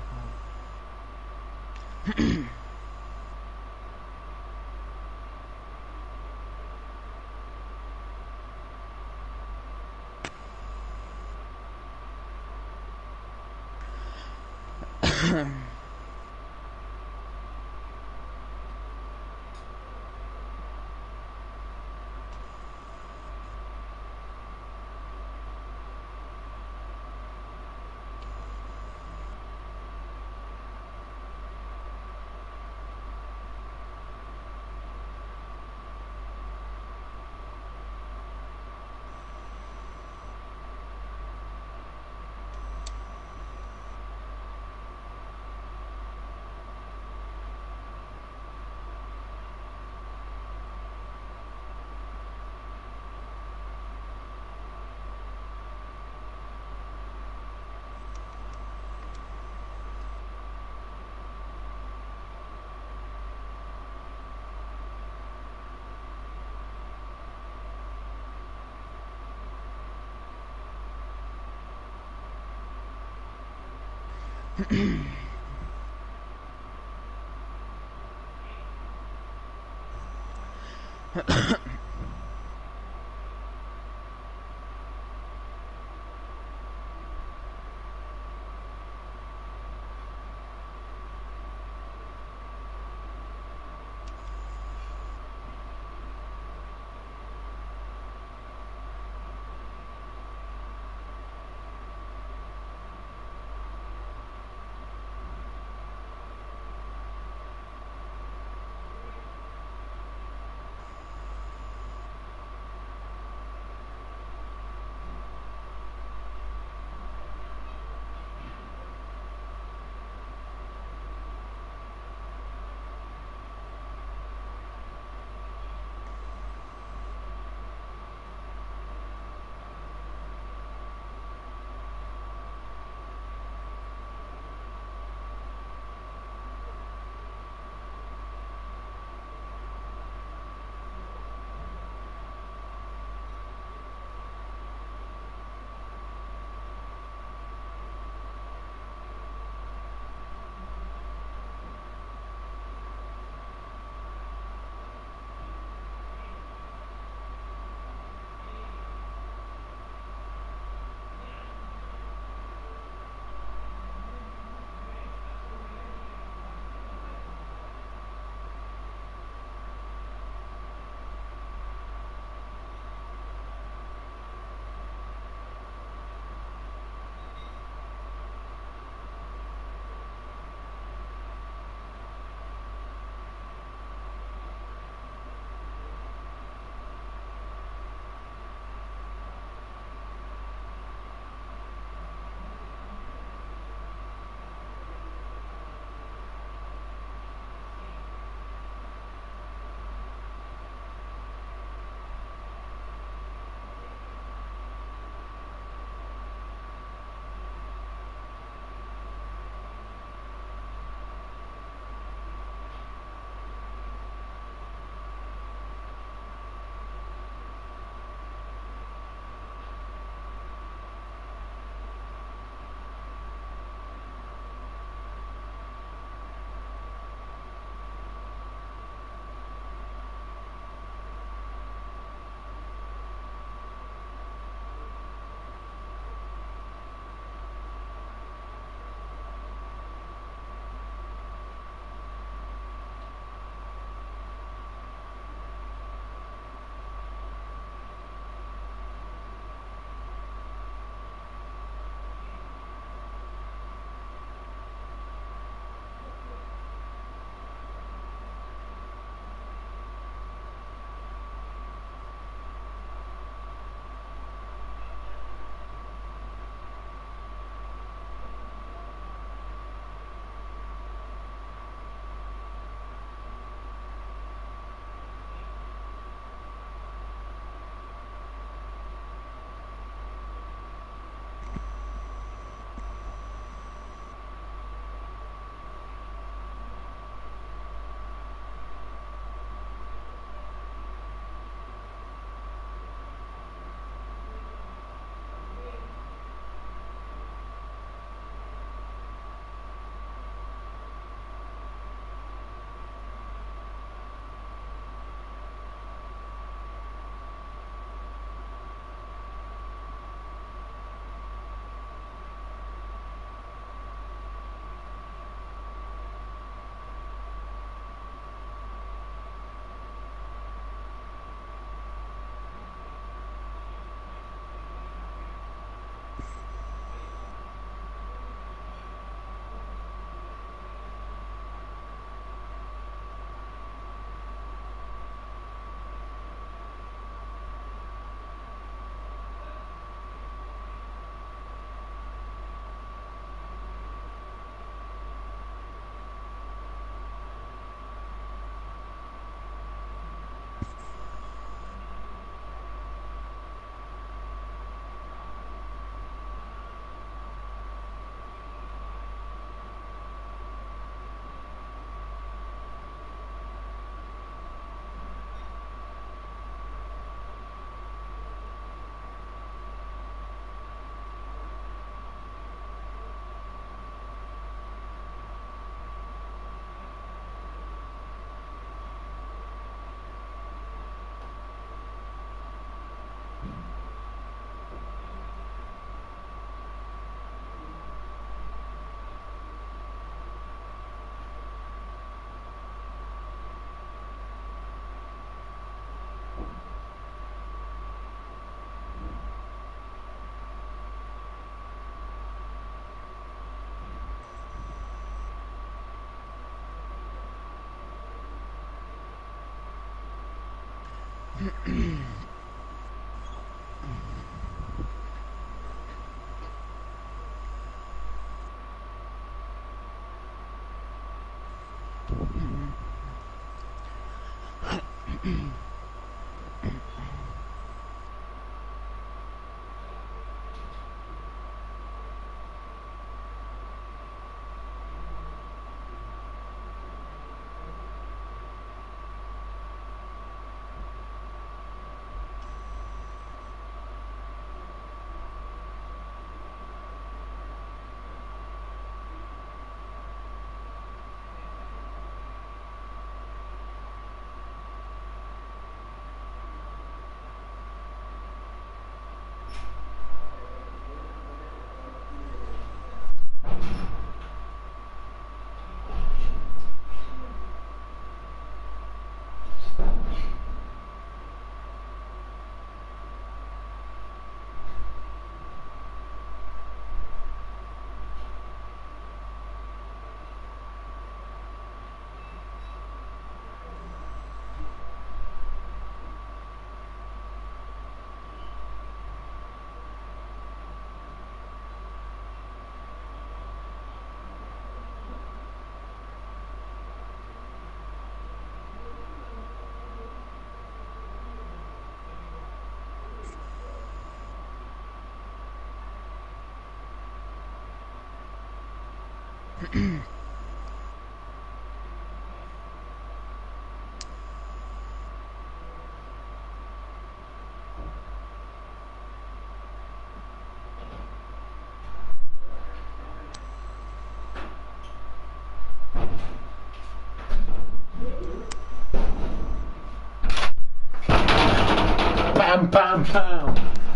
Pam pam pam!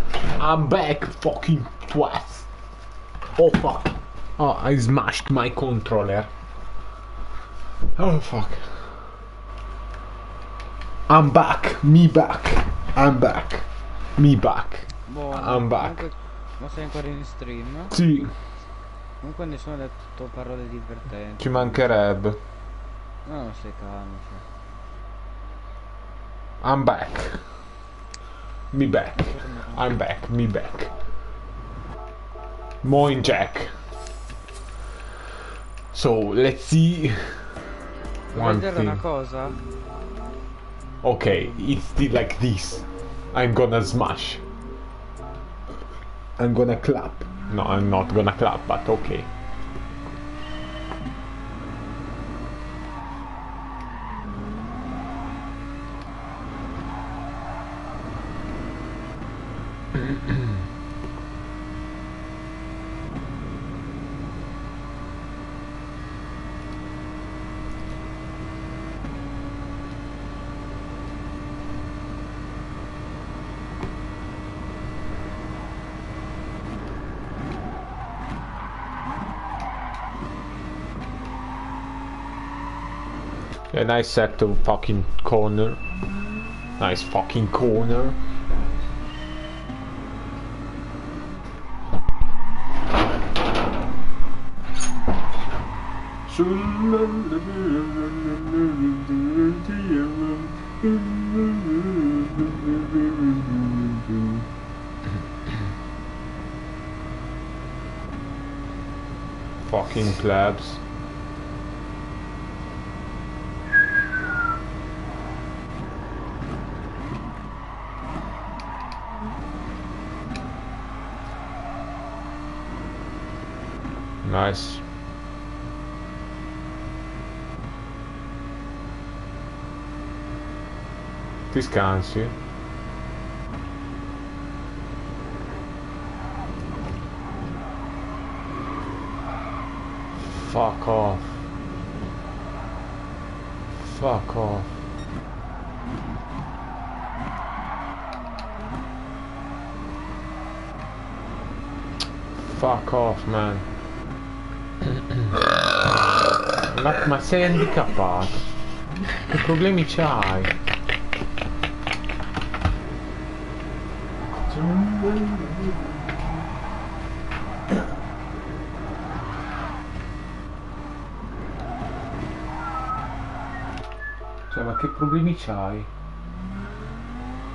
I'm back, fucking twat! Oh fuck! Oh, I smashed my controller. Oh fuck! I'm back, me back, I'm back, me back, Buono, I'm back. comunque, ma sei ancora in stream? Sì, Comunque nessuno ha detto parole divertenti. ci mancherebbe. No, non sei calmo, cioè. I'm back. Me back. I'm back, me back. Moin Jack. So, let's see. Vuoi One vedere una thing. cosa? Okay, it's still like this. I'm gonna smash. I'm gonna clap. No, I'm not gonna clap, but okay. A nice set of fucking corner. Nice fucking corner. Fucking plebs. Nice. Ti scansi? Fuck off. Fuck off. Fuck off, man. Ma, ma sei handicappato? Che problemi c'hai? Cioè, ma che problemi c'hai?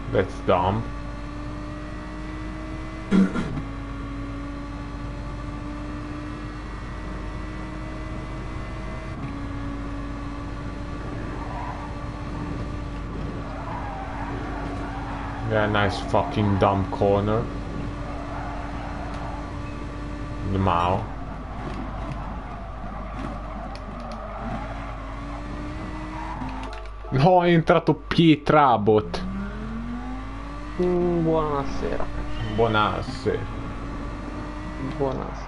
That's dumb. Yeah, nice fucking dumb corner. The Mao. No, è entrato Pietrabot. Mm, buonasera. Buonasera. Buonasera.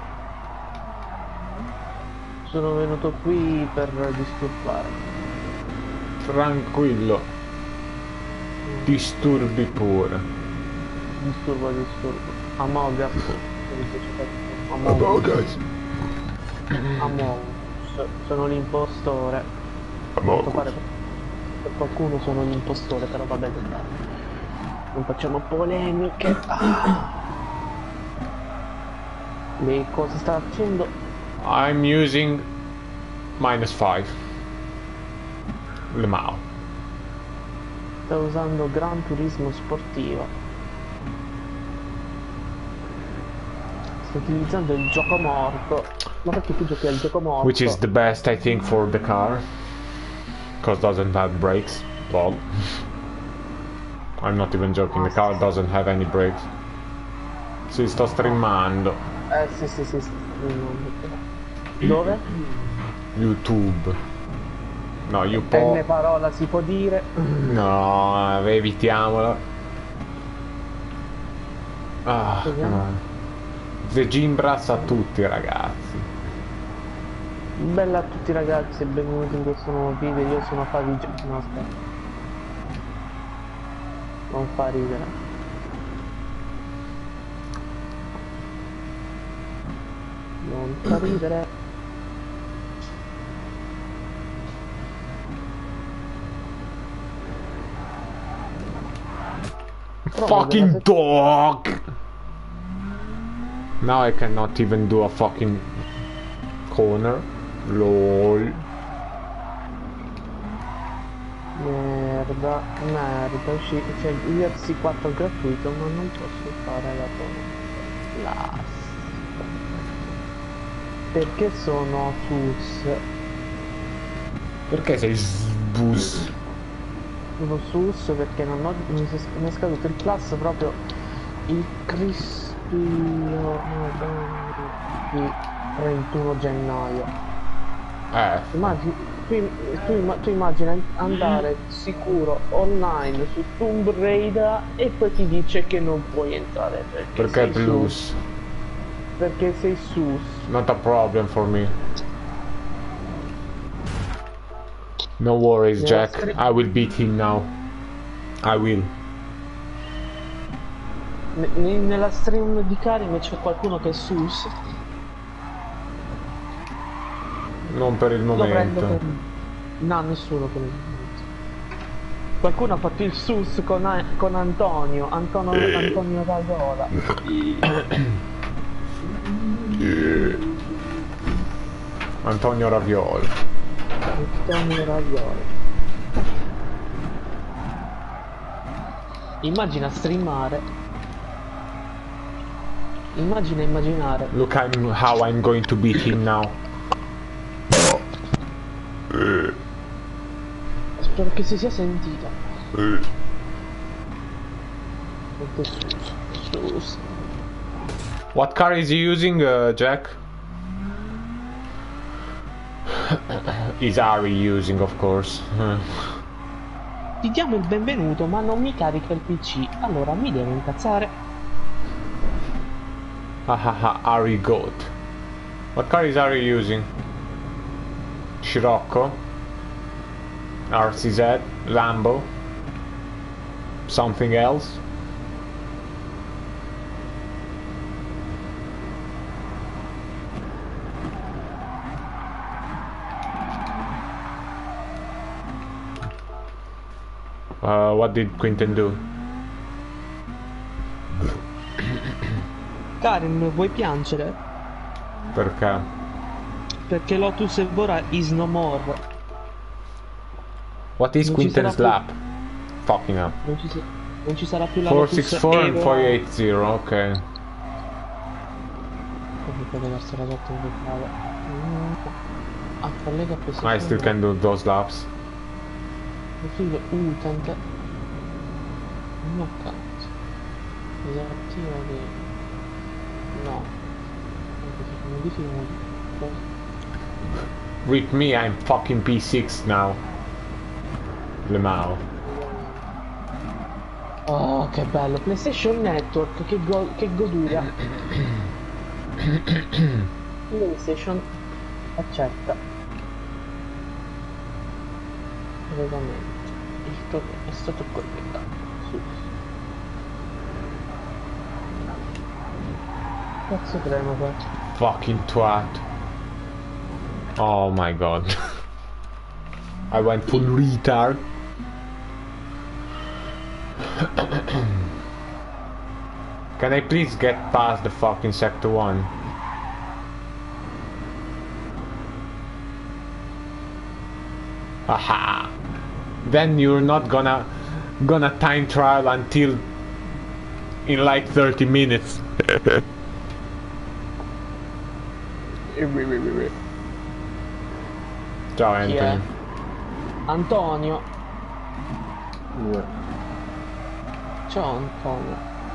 Sono venuto qui per disturbare. Tranquillo. Disturbi pure. Disturbo, disturbo. Among Us. Among Us. Among Us. Sono l'impostore. Among Us. Per qualcuno sono l'impostore, però vabbè, non facciamo polemiche. Ah. Lei cosa sta facendo? I'm using minus five. Le Mao. Sta usando Gran Turismo sportivo. Sto utilizzando il gioco morto. Ma perché tu giochi al gioco morto? Which is the best I think for the car. Because doesn't have brakes. Lol. I'm not even joking, the car doesn't have any brakes. Si, sto streamando. Eh sì sì sì, sì. Dove? YouTube. No, you N po'. parola si può dire. No, evitiamola. Ah, no. The Gimbras a tutti ragazzi. Bella a tutti ragazzi e benvenuti in questo nuovo video. Io sono Favig... No aspetta. Non fa ridere. Non fa ridere. Fucking dog! Now I cannot even do a fucking corner. LOL. Merda, merda, usci- c'è il U F C quattro gratuito ma non posso fare la class. Perché sono sus? Perché sei sbus? Sono sus perché non ho. Mi è, mi è scaduto il class proprio il crispio di trentuno gennaio. Eh. Immagini, tu, tu, tu immagina andare sicuro online su Tomb Raider e poi ti dice che non puoi entrare perché, Perché è sei blues. sus. Perché sei sus. Not a problem for me. No worries, Jack. I will beat him now. I will. N nella stream di Karim c'è qualcuno che è sus. Non per il Lo prendo momento. per... No, nessuno per il momento. Qualcuno ha fatto il sus con, A con Antonio. Antonio, Antonio Raiola. Antonio Ravioli. Antonio Raiola. Immagina streamare. Immagina immaginare. Look I'm, how I'm going to beat him now. Spero che si sia sentita. What car is he using, uh, Jack? Is Ari using, of course. Ti diamo il benvenuto, ma non mi carica il P C. Allora mi devo incazzare. Hahaha, Ari Goat. What car is Ari using? Scirocco? R C Z? Lambo? Something else? Uh, what did Quinten do? Karim, vuoi piangere? Perché? Perché Lotus Evora is no more. What is Non ci Quinten's sarà lap? Fucking up. Non ci, Non ci sarà più la four Lotus six four and Evo. four eight zero, ok. Come collegarsi alla sotto in locale. Ah, collega P S. I still can do those laps. Profilo utente. No cazzo. Disattiva di. No. Modifica modifica. With me, I'm fucking P six now. Lemao. Oh, che bello. PlayStation Network, che, go che goduria. PlayStation accetta. Collegamento. Il tuo è stato collegato. Sì. Cazzo premo qua. Fucking twat. Oh my god. I went full retard. Can I please get past the fucking sector one? Aha! Then you're not gonna gonna time trial until in like thirty minutes. Ciao Chi è? Anthony. Antonio. Due. Ciao Antonio.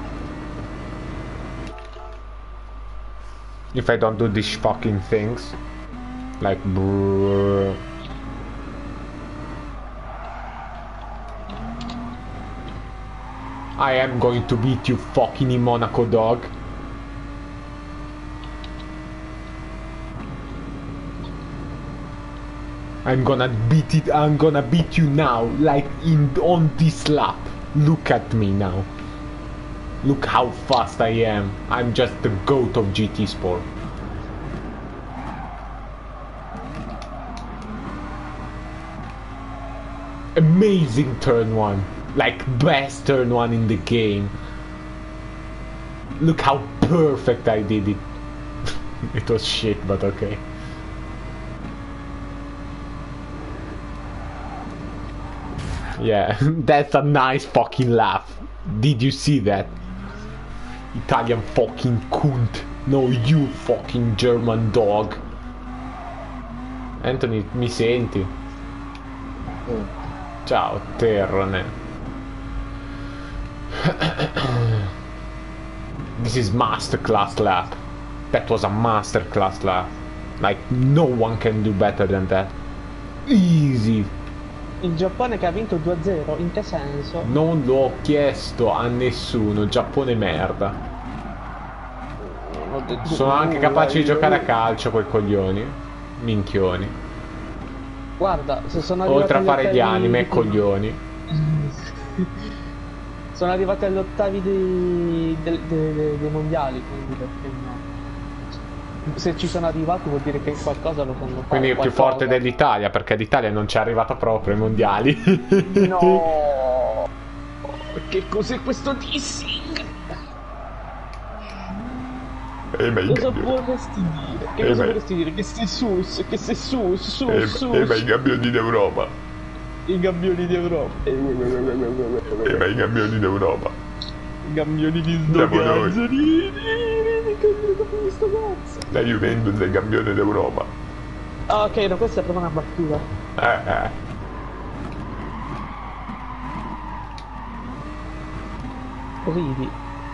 If I don't do these fucking things, like brrr. I am going to beat you fucking in Monaco, dog. I'm gonna beat it, I'm gonna beat you now, like in on this lap. Look at me now. Look how fast I am. I'm just the goat of G T Sport. Amazing turn one. Like best turn one in the game. Look how perfect I did it. It was shit, but okay. Yeah, that's a nice fucking laugh. Did you see that? Italian fucking cunt. No, you fucking German dog. Anthony, mi senti? Mm. Ciao, Terrone. This is masterclass lap. That was a masterclass lap. Like, no one can do better than that. Easy. Il Giappone che ha vinto due a zero, in che senso? Non l'ho chiesto a nessuno, Giappone merda. Non ho detto Sono anche nulla, capaci di io- giocare a calcio quei coglioni. Minchioni. Guarda, se sono arrivati Oltre a agli fare gli ottavi anime, di- coglioni. Sono arrivati agli ottavi dei, dei, dei- dei- dei mondiali, quindi perché no? Se ci sono arrivati vuol dire che qualcosa lo fanno fare. Quindi è più qualcosa. forte dell'Italia, perché l'Italia non ci è arrivata proprio ai mondiali. No! Che cos'è questo dissing? Eh, ma i Cosa campioni- vorresti dire? Che Eh, cosa beh. vorresti dire? Che sei sus, che sei sus, sus, eh, sus. eh, ma i campioni d'Europa. I gambioni d'Europa. Eh, ma i campioni d'Europa. I gambioni di Siamo noi. sdoganzoli. Di sto cazzo. La Juventus è il campione d'Europa. Ah, ok, no, questa è proprio una battuta. Eh, eh. Ridi.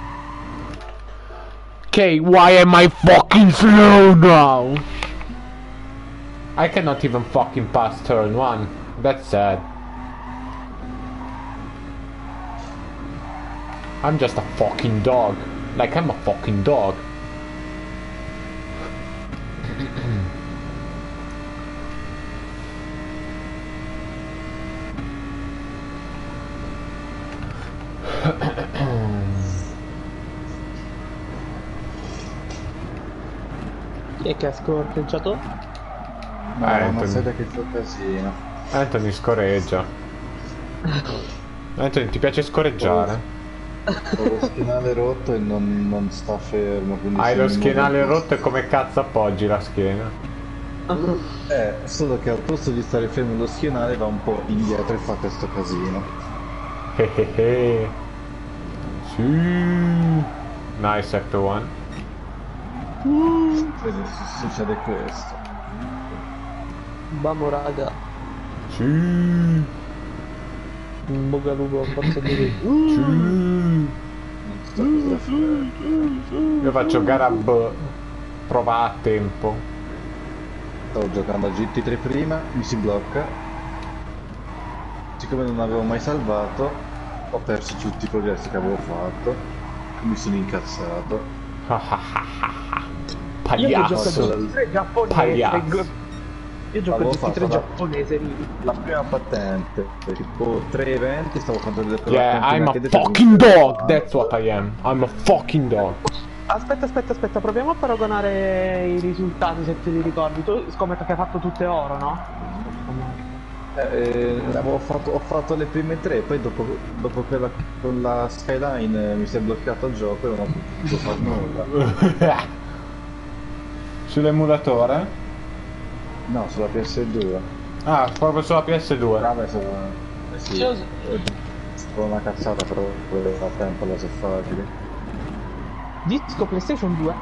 Okay, why am I fucking slow now? I cannot even fucking pass turn one. That's sad. I'm just a fucking dog. Like, I'm a fucking dog. Chi è che ha scorreggiato? No, Eh, ma Anthony. sede che fa casino. Anthony scorreggia. Anthony, ti piace scorreggiare? Ho lo schienale rotto e non, non sta fermo. Quindi Hai se lo mi schienale muovo- rotto e come cazzo appoggi la schiena? Eh, solo che al posto di stare fermo lo schienale va un po' indietro e fa questo casino. Hehehe. Sì. Nice sector one. Vedi, succede questo. Vamo raga. Sì. Un bocca al lupo, forza di lui. Sì. Io faccio gara B. Prova a tempo. Stavo giocando a G T tre prima, mi si blocca. Siccome non avevo mai salvato, ho perso tutti i progressi che avevo fatto. Mi sono incazzato. Io che gioco a Pagliazzo. G T tre giapponese. Pagliazzo. Io gioco a Avevo G T tre fatto la- giapponese lì. La prima patente, tipo tre eventi, stavo facendo delle prove Yeah, patenti I'm a anche fucking definite. dog. That's what I am. I'm a fucking dog. Aspetta, aspetta, aspetta, proviamo a paragonare i risultati se te li ricordi. Tu scommetto che hai fatto tutte oro, no? Eh, eh, avevo fatto, ho fatto le prime tre, poi dopo, dopo quella con la Skyline eh, mi si è bloccato il gioco e non ho potuto fare nulla. Sull'emulatore? No, sulla P S due. Ah, proprio sulla P S due. Vabbè, sono... Eh sì, Io- è stata una cazzata, però quello fa tempo la so facile. Disco PlayStation due.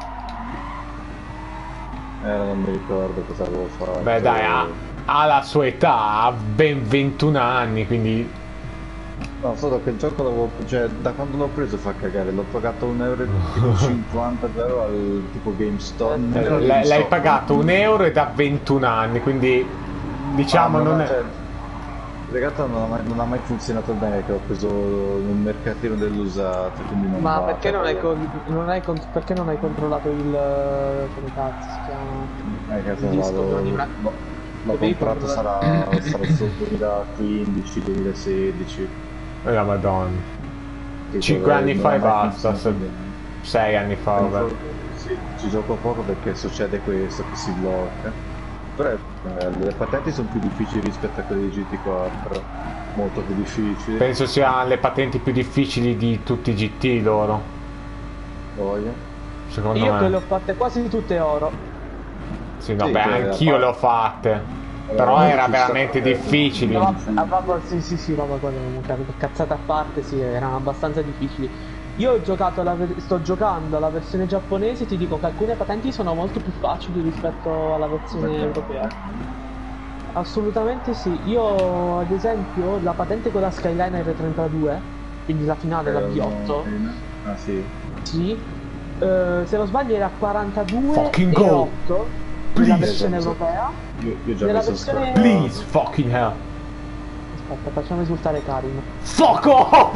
Eh, non mi ricordo cosa avevo fatto. Beh dai, ha, ha la sua età, ha ben ventuno anni, quindi... No, solo che il gioco l'avevo... cioè, da quando l'ho preso fa cagare, l'ho pagato un euro e tipo cinquanta euro al tipo GameStop. Eh, Non era l'hai GameStop, l'hai pagato un euro e da ventuno anni, quindi... Diciamo Ah, non ha- è... cioè, in realtà non ha, mai, non ha mai funzionato bene, che ho preso un mercatino dell'usato, quindi non Ma va, perché non hai, cioè, con- non hai con- perché non hai controllato il... come cazzo si chiama? Eh, cazzo, il disco vado- di una- l'ho l'ho Dovevi comprato, controllare- sarà, sarà sul duemilaquindici duemilasedici. Eh, la madonna. Che Cinque dove anni non fa ha e mai basta, funzionato se- bene. Sei anni fa, vabbè. Sì, ci gioco poco perché succede questo, che si blocca. Però eh, le patenti sono più difficili rispetto a quelle di G T quattro, molto più difficili. Penso siano le patenti più difficili di tutti i G T loro, Voglia. secondo Io me. che le ho fatte quasi tutte oro. Sì, no, Sì, beh, cioè, anch'io fa- le ho fatte. Però Eh, era ci sta- veramente eh, difficili. No, vabbè, vabbè, sì, sì, sì, vabbè, quello comunque, cazzate a parte, sì, erano abbastanza difficili. Io ho giocato la ver- sto giocando alla versione giapponese, ti dico che alcune patenti sono molto più facili rispetto alla versione europea. Assolutamente sì. Io ad esempio la patente con la Skyline R trentadue, quindi la finale, la B otto, Ah sì. sì, eh, se non sbaglio era quarantadue Fucking e go! otto nella Please. versione europea. Io, io già Nella mi sono versione- scordato. Please, fucking hell. Aspetta, facciamo esultare Karim. Fuck off!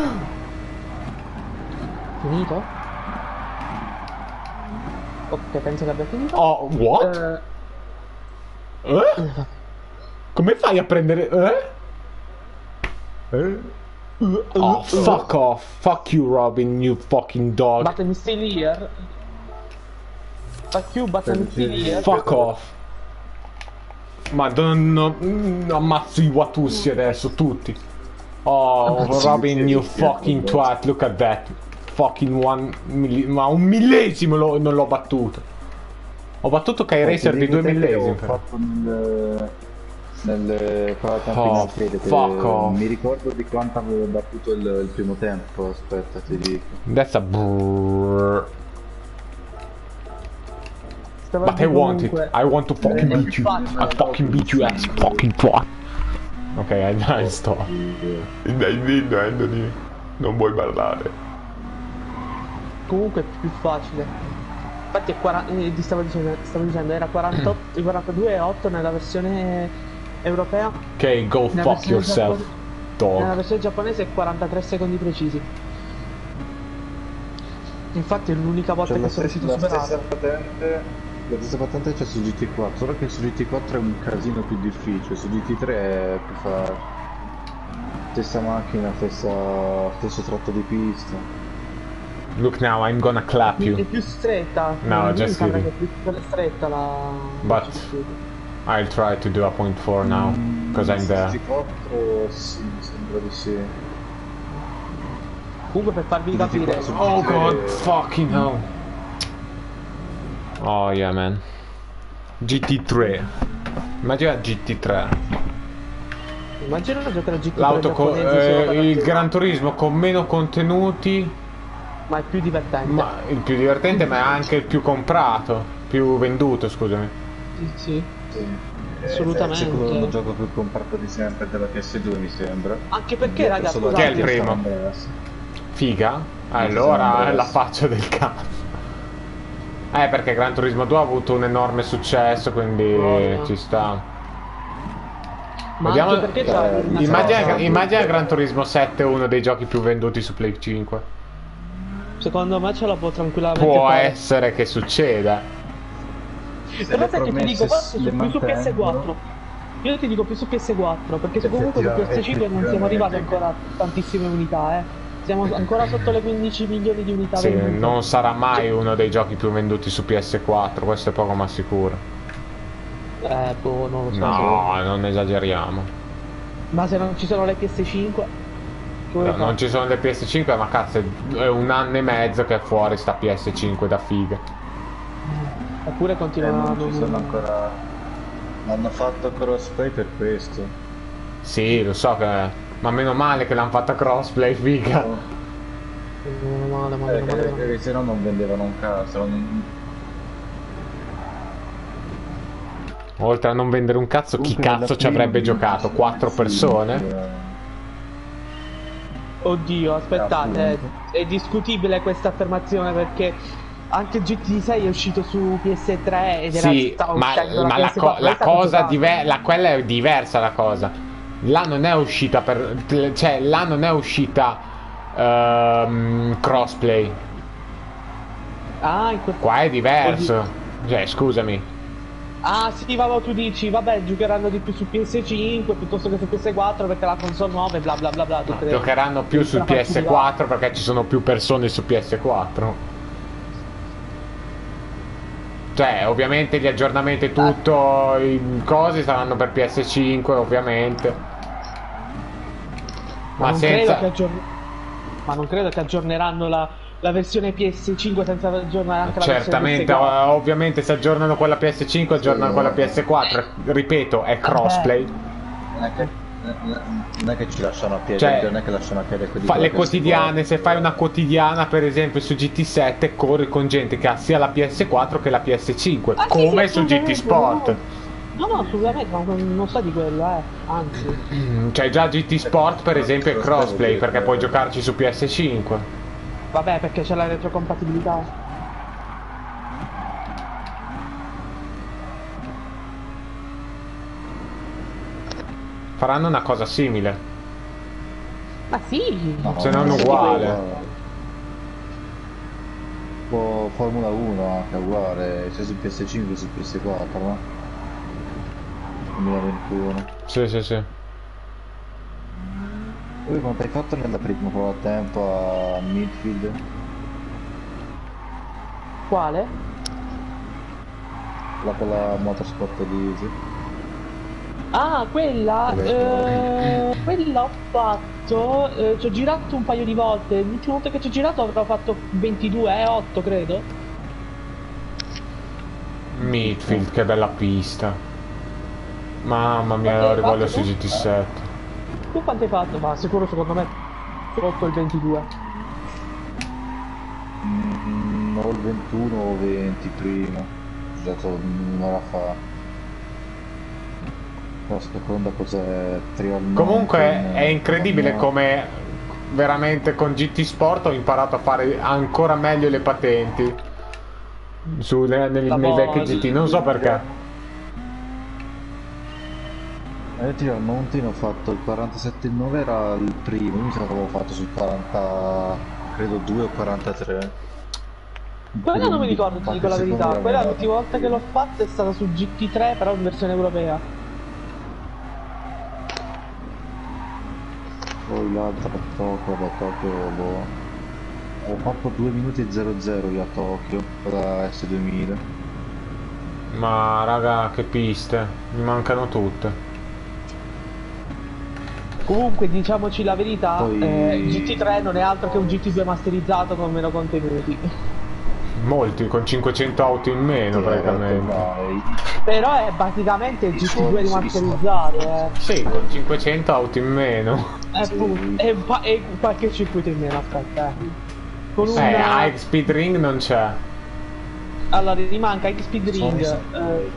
Finito? Ok, penso che abbia finito. Oh, what? Eh, Eh? Come fai a prendere... Eh? Eh? Oh, fuck off. Fuck you, Robin, you fucking dog. but I'm still here. Fuck you, but I'm still here. Fuck off. Madonna, mm, ammazzo i Watussi adesso, tutti. Oh, Ammazzo Robin, i you Watussi, fucking adesso. twat, look at that. Fucking one milli- ma un millesimo lo- non l'ho battuto. Ho battuto Kai Racer di due millesimi. Ho fatto nel... nel con la Oh, campina arcade, che fuck off. mi ricordo di quanto avevo battuto il, il primo tempo. Aspetta, ti dico. That's a brrrr. Stavo But I want it. comunque- I want to fucking beat you. I fucking beat you ass fucking twat. Ok, dai, sto. Dai, dillo, Anthony. Non vuoi parlare. Comunque è più facile. Infatti è quaranta, eh, ti stavo dicendo, stavo dicendo era quarantotto, quarantadue e otto nella versione europea. Ok, go Nella fuck versione yourself, giappone- Nella dog. versione giapponese è quarantatré secondi precisi. Infatti è l'unica volta C'è che la, sono stessa, riuscito a la stessa superare. patente. La stessa patente c'è su G T quattro, solo che su G T quattro è un casino più difficile, su G T tre è più facile. Stessa macchina, stessa, stesso tratto di pista. Look now, I'm gonna clap È you. più stretta. No, Mi just sembra kidding. che è più stretta la... But I'll try to do a point four now, because I'm Su there. G T quattro sì, mi sembra di sì. Comunque per farvi G T capire... quattro Oh G T god, tre fucking hell. Oh yeah, man. G T tre. Immagina G T tre. Immagino giocare a G T tre L'auto co- giapponesi solo eh, per il la- Gran Turismo con meno contenuti, ma è più divertente. ma il più divertente, ma è anche il più comprato, più venduto, scusami. Sì, sì. Sì. Assolutamente. È sicuro gioco più comprato di sempre della P S due, mi sembra. Anche perché, Dietro raga, solo scusate, Chi è il San primo? Andreas. Figa? San Allora è Andreas. la faccia del cazzo. Eh, perché Gran Turismo due ha avuto un enorme successo, quindi Oh, no. ci sta. ma Vediamo- anche perché c'ha eh, una Immagina, cosa- immagina Gran Turismo sette, uno dei giochi più venduti su Play cinque. secondo me ce la può tranquillamente Può fare. essere che succeda. Però le sai che ti dico, promesse forse le su, più su P S mantengono. quattro. Io ti dico più su P S quattro, perché se comunque su P S cinque non siamo arrivati ancora a tantissime unità, eh. Siamo ancora sotto le quindici milioni di unità Sì, vendute. non sarà mai uno dei giochi più venduti su P S quattro, questo è poco ma sicuro. Eh, boh, non lo so. No, non esageriamo. Ma se non ci sono le P S cinque? Che vuoi No, fare? non ci sono le P S cinque, ma cazzo, è- è un anno e mezzo che è fuori sta P S cinque da figa. Eppure Eh, continuano non a ci sono ancora. Hanno fatto crossplay per questo. Sì, lo so che... Ma meno male che l'hanno fatta crossplay, figa. Meno male, ma Eh, meno male. che, che se no non vendevano un cazzo. Non... Oltre a non vendere un cazzo, chi Comunque cazzo nella ci avrebbe prima- giocato? Quattro Sì, persone? eh, Oddio, aspettate, appunto. è discutibile questa affermazione perché anche G T sei è uscito su P S tre ed era Sì, stava ma, uscendo ma la, P S co- quattro, la è stato cosa giocato. diver- la- quella è diversa la cosa. Là non è uscita per... Cioè, là non è uscita ehm, crossplay. Ah, in quel... Qua è diverso. Cioè, scusami. Ah sì, vabbè, tu dici, vabbè, giocheranno di più su P S cinque piuttosto che su P S quattro perché la console nuova e bla bla bla bla. tutte le- Giocheranno più tutte sul la P S fattura. quattro perché ci sono più persone su P S quattro. Cioè, ovviamente gli aggiornamenti e tutto, i cosi saranno per P S cinque, ovviamente. Ma, Ma non senza... credo che aggiorn- ma non credo che aggiorneranno la, la versione P S cinque senza aggiornare anche la Certamente, versione P S quattro. o- ovviamente se aggiornano quella P S cinque, aggiornano Sì. quella P S quattro. Ripeto, è crossplay. Non è che, non è che ci lasciano a piede, Cioè, non è che lasciano a piede quelli Fa con le la P S quattro. quotidiane, se fai una quotidiana per esempio su G T sette, corri con gente che ha sia la P S quattro che la P S cinque, Ah, sì, come sì, su G T assolutamente, Sport. No, no, assolutamente, ma non non sta di quello, eh. Anzi. Cioè già G T Sport per esempio è crossplay perché puoi giocarci su P S cinque. Vabbè, perché c'è la retrocompatibilità. Faranno una cosa simile, Ma sì! No, se non è uguale. Tipo Formula uno anche uguale, sia su P S cinque che su P S quattro, no? duemilaventuno. Sì, sì, sì. Poi quanto hai fatto nella prima prova a tempo a midfield? Quale? La con la motorsport di Easy? Ah, quella, Vabbè, eh, quella ho fatto, eh, ci ho girato un paio di volte, l'ultima volta che ci ho girato avrò fatto ventidue, eh, otto credo. Midfield, che bella pista. Mamma mia, Quanto lo hai rivoglio fatto su tu? G T sette. Tu quanto hai fatto? Ma sicuro secondo me sotto il ventidue. Mm, o il ventuno o venti prima. Ho giocato un'ora fa. La seconda cos'è? Trial Comunque Mountain, è incredibile no. come veramente con G T Sport ho imparato a fare ancora meglio le patenti su, nei, nei, La nei vecchi mod. G T, non so perché. Eh, Trial Mountain ho fatto il quarantasette virgola nove, era il primo, mi sa che avevo fatto sul quaranta, credo due o quarantatré. Quella non mi ricordo, ti dico la verità. Quella Quella l'ultima volta che l'ho fatta è stata su G T tre, però in versione europea. Poi l'altra a Tokyo, da Tokyo, boh. Ho fatto due minuti e zero zero io a Tokyo, con la S duemila. Ma raga, che piste, mi mancano tutte. Comunque, diciamoci la verità, Poi- eh, G T tre non è altro che un G T due masterizzato con meno contenuti. Molti, con cinquecento auto in meno Sì, praticamente. vai. Però è praticamente il G T due Sì, rimasterizzato, eh. Sì, con cinquecento auto in meno. Eh, pu- e, pa- e qualche circuito in meno, aspetta, eh. Con un... Eh, High Speed Ring non c'è. Allora, ti manca High Speed Ring, eh,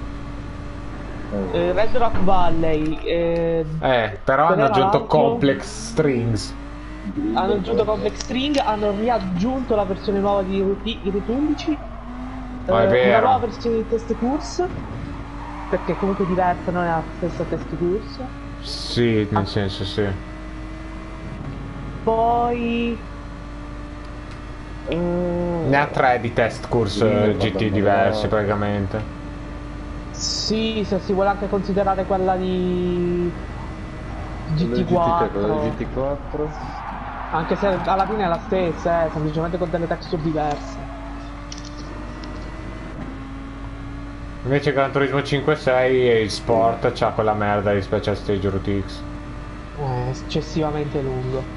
eh, Red Rock Valley, eh, Eh, però hanno Qual era aggiunto l'altro? Complex Strings. hanno aggiunto Complex String, hanno riaggiunto la versione nuova di Route undici, Oh, è eh, vero. una nuova versione di Test Course, perché è comunque diversa, non è la stessa Test Course. Sì, nel Ah. senso sì. Poi... eh, Ne ha tre di test course Sì, eh, G T guarda, diversi guarda. praticamente. sì, se si vuole anche considerare quella di Quello G T di quattro, quello di G T quattro. anche se alla fine è la stessa, eh, semplicemente con delle texture diverse. Invece Gran Turismo cinque sei e eSport c'ha quella merda di Special Stage Route X. È eccessivamente lungo.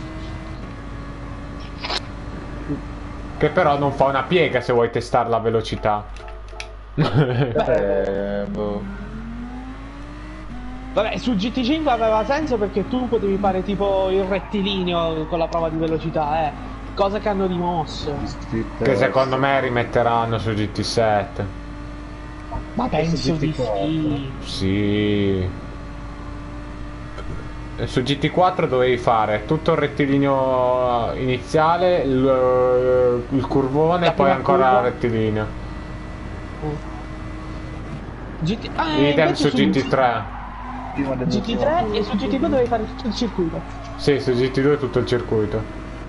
Che però non fa una piega se vuoi testare la velocità. Eh, boh. Vabbè, su G T cinque aveva senso perché tu potevi fare tipo il rettilineo con la prova di velocità, eh. Cosa che hanno rimosso. Che secondo me rimetteranno su G T sette. Ma penso di G T quattro. sì. Sì. E su G T quattro dovevi fare tutto il rettilineo iniziale, il, il curvone La e poi prima ancora curva. il rettilineo. G T... ah, Idem invece su G T tre. Prima del G T tre e su G T due dovevi fare tutto il circuito. Sì, su G T due tutto il circuito.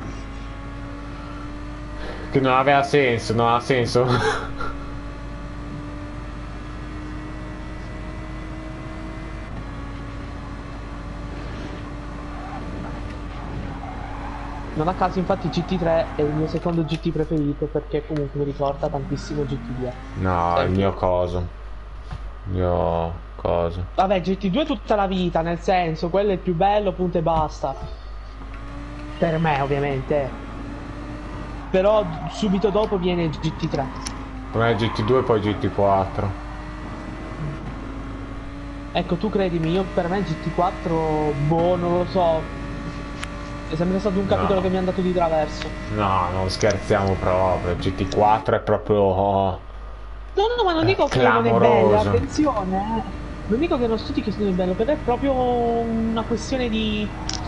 Che non aveva senso, non ha senso. Non a caso infatti G T tre è il mio secondo G T preferito perché comunque mi ricorda tantissimo G T due. No, Sì. il mio coso. Il mio coso. Vabbè, G T due tutta la vita, nel senso, quello è il più bello, punto e basta. Per me, ovviamente. Però subito dopo viene G T tre. Per me G T due e poi G T quattro. Ecco, tu credimi, io per me G T quattro, boh, non lo so. È sempre stato un capitolo No. che mi è andato di traverso. No, non scherziamo proprio. G T quattro è proprio... oh, No, no, ma non dico È che non è bello, clamoroso. attenzione, eh. Non dico che non studi che non è bello, però è proprio una questione di...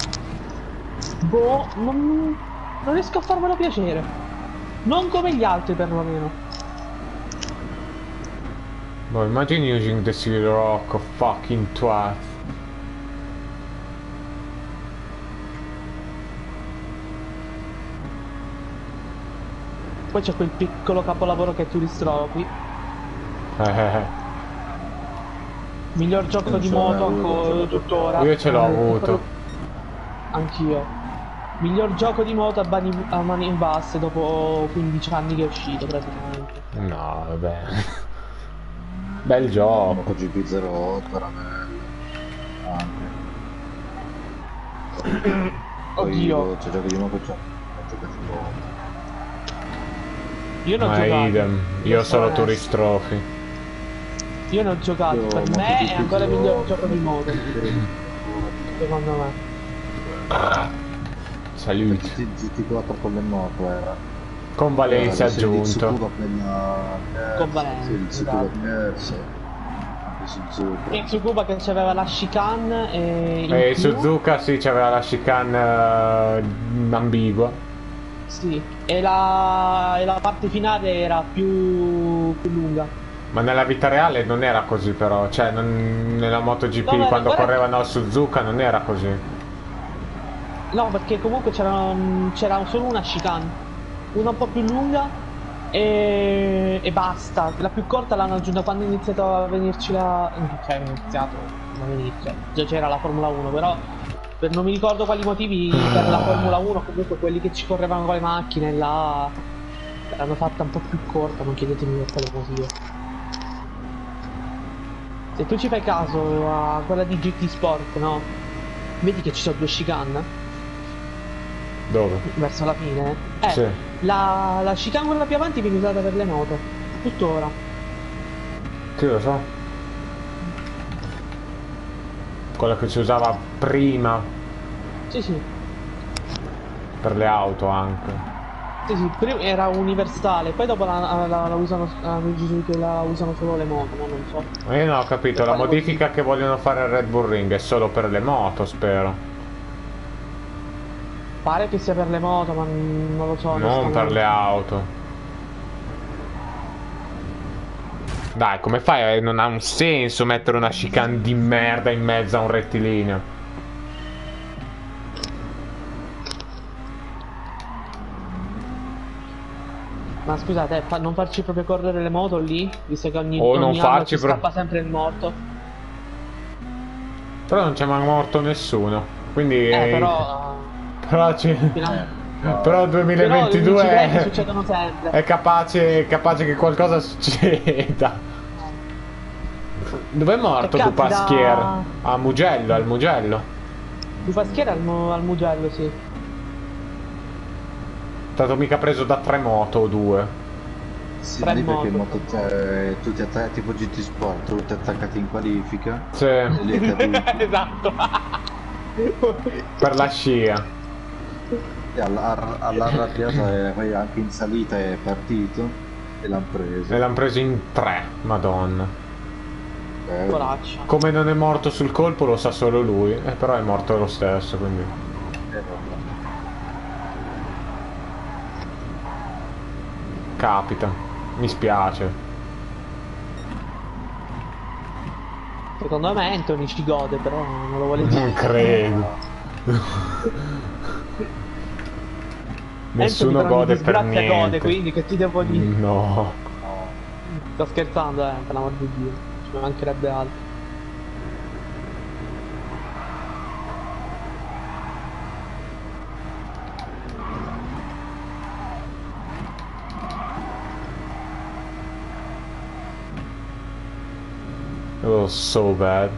Boh, non, non riesco a farmelo piacere. Non come gli altri, perlomeno. Boh, imagine using the Sea Rock of fucking twat. Poi c'è quel piccolo capolavoro che è Tourist Trophy. Eh, Miglior gioco Non di ce moto l'ho avuto, ancora ce l'ho tuttora. io ce l'ho Eh, avuto. Anch'io. Miglior gioco di moto a mani, a mani basse dopo quindici anni che è uscito praticamente. No, vabbè. Bel gioco. MotoGP zero otto era bello. Anche. Poi Oddio, c'è giochi di moto c'è. Ho giocato poco. io non ho Ma giocato. idem. Io Lo solo so Tourist Trophy. Io non ho giocato, Io per me MotoGP è ancora il zero miglior otto, gioco di moto, secondo me. Salute. G T quattro con le moto era. Con Valencia Era la serie di aggiunto. Tsukuba quella terza, Con Valencia, sì, il Tsukuba esatto. terzo. Anche Suzuka. E Tsukuba che c'aveva la chicane e in E più, Suzuka sì, c'aveva la chicane eh, ambigua. sì, e la, e la parte finale era più, più lunga. Ma nella vita reale non era così però. Cioè, non- nella MotoGP No, ma quando guarda- correvano a Suzuka non era così. No, perché comunque c'era c'era solo una chicane, una un po' più lunga e, e basta. La più corta l'hanno aggiunta quando è iniziato a venirci la... cioè è iniziato, non inizia, già c'era la Formula uno, però per non mi ricordo quali motivi per la Formula uno comunque quelli che ci correvano con le macchine là l'hanno fatta un po' più corta, non chiedetemi per quale motivo. Se tu ci fai caso a quella di G T Sport, no? Vedi che ci sono due chicane Dove? verso la fine. Eh, Sì. la, la chicane quella più avanti viene usata per le moto, tuttora. Sì, lo so. Quella che si usava prima Sì, sì. per le auto anche. Sì, sì, prima era universale, poi dopo la, la, la usano, hanno deciso che la usano solo le moto, ma non so. Ma io non ho capito, Per la quale modifica motivo. che vogliono fare al Red Bull Ring è solo per le moto, spero. Pare che sia per le moto, ma non lo so. Non per le onestamente. auto. Dai, come fai? Eh, Non ha un senso mettere una chicane di merda in mezzo a un rettilineo. Ma scusate, fa- non farci proprio correre le moto lì, visto che ogni, O non ogni anno farci ci pro- scappa sempre il morto. Però non c'è mai morto nessuno. Quindi... Eh, eh, però... Però c'è... fino- Però il Però gli duemilaventidue incidenti è... succedono sempre. È capace, capace che qualcosa succeda. Dov'è morto E Dupasquier? capita- A Mugello, al Mugello. Tu fa schiera al, mu- al Mugello, sì. È stato mica preso da tre moto o due. Sì, Tre lì perché in moto. moto c'è tutti attaccati tipo G T Sport, tutti attaccati in qualifica. Sì, E lì è caduto. Esatto. per la scia. E alla, all'arrabbiata e poi anche in salita è partito e l'hanno preso. E l'hanno preso in tre, madonna. Eh, Poraccia. Come non è morto sul colpo lo sa solo lui, eh, però è morto lo stesso, quindi... eh, vabbè. Capita. Mi spiace. Secondo me Anthony ci gode, però non lo vuole dire. Non credo. Nessuno Anthony, gode per disgrazia niente. gode, quindi che ti devo dire? No. Sto scherzando, eh, per l'amor di Dio. Ci mancherebbe altro. It was so bad.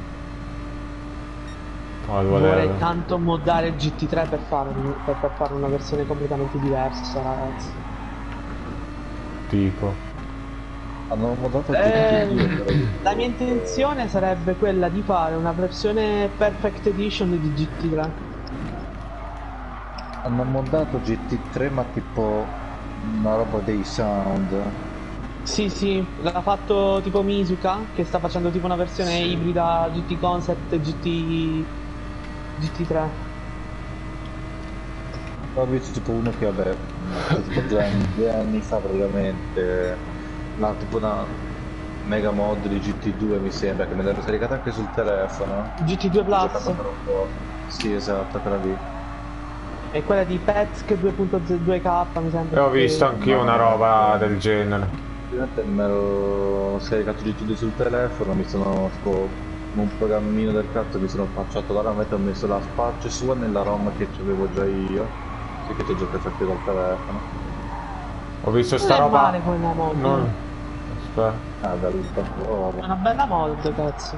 Oh, Vorrei whatever. tanto moddare il G T tre per fare, per, per fare una versione completamente diversa, ragazzi. Tipo. Hanno modato il Eh, G T due però. la mia intenzione sarebbe quella di fare una versione Perfect Edition di G T tre. Hanno moddato G T tre ma tipo una roba dei sound. Sì, sì, l'ha fatto tipo Mizuka, che sta facendo tipo una versione Sì. ibrida G T Concept G T G T tre. Ho visto tipo uno che vabbè, tipo due anni, due anni fa praticamente, là tipo una mega mod di G T due mi sembra, che me l'ero scaricata anche sul telefono. G T due Ho Plus giocato per un po'. Sì, esatto, quella lì. e quella di Petsk due punto due K mi sembra. E ho che- visto anch'io una roba del genere. Praticamente me l'ho scaricato G T due sul telefono, mi sono tipo con un programmino del cazzo, mi sono affacciato la ROM e ho messo la spaccia sua nella ROM che avevo già io. Sì che ci ho giocato anche dal telefono. Ho visto Non sta è roba. male quella mod. Non... Aspetta. Ah, dal oh, È vabbè. una bella mod, cazzo.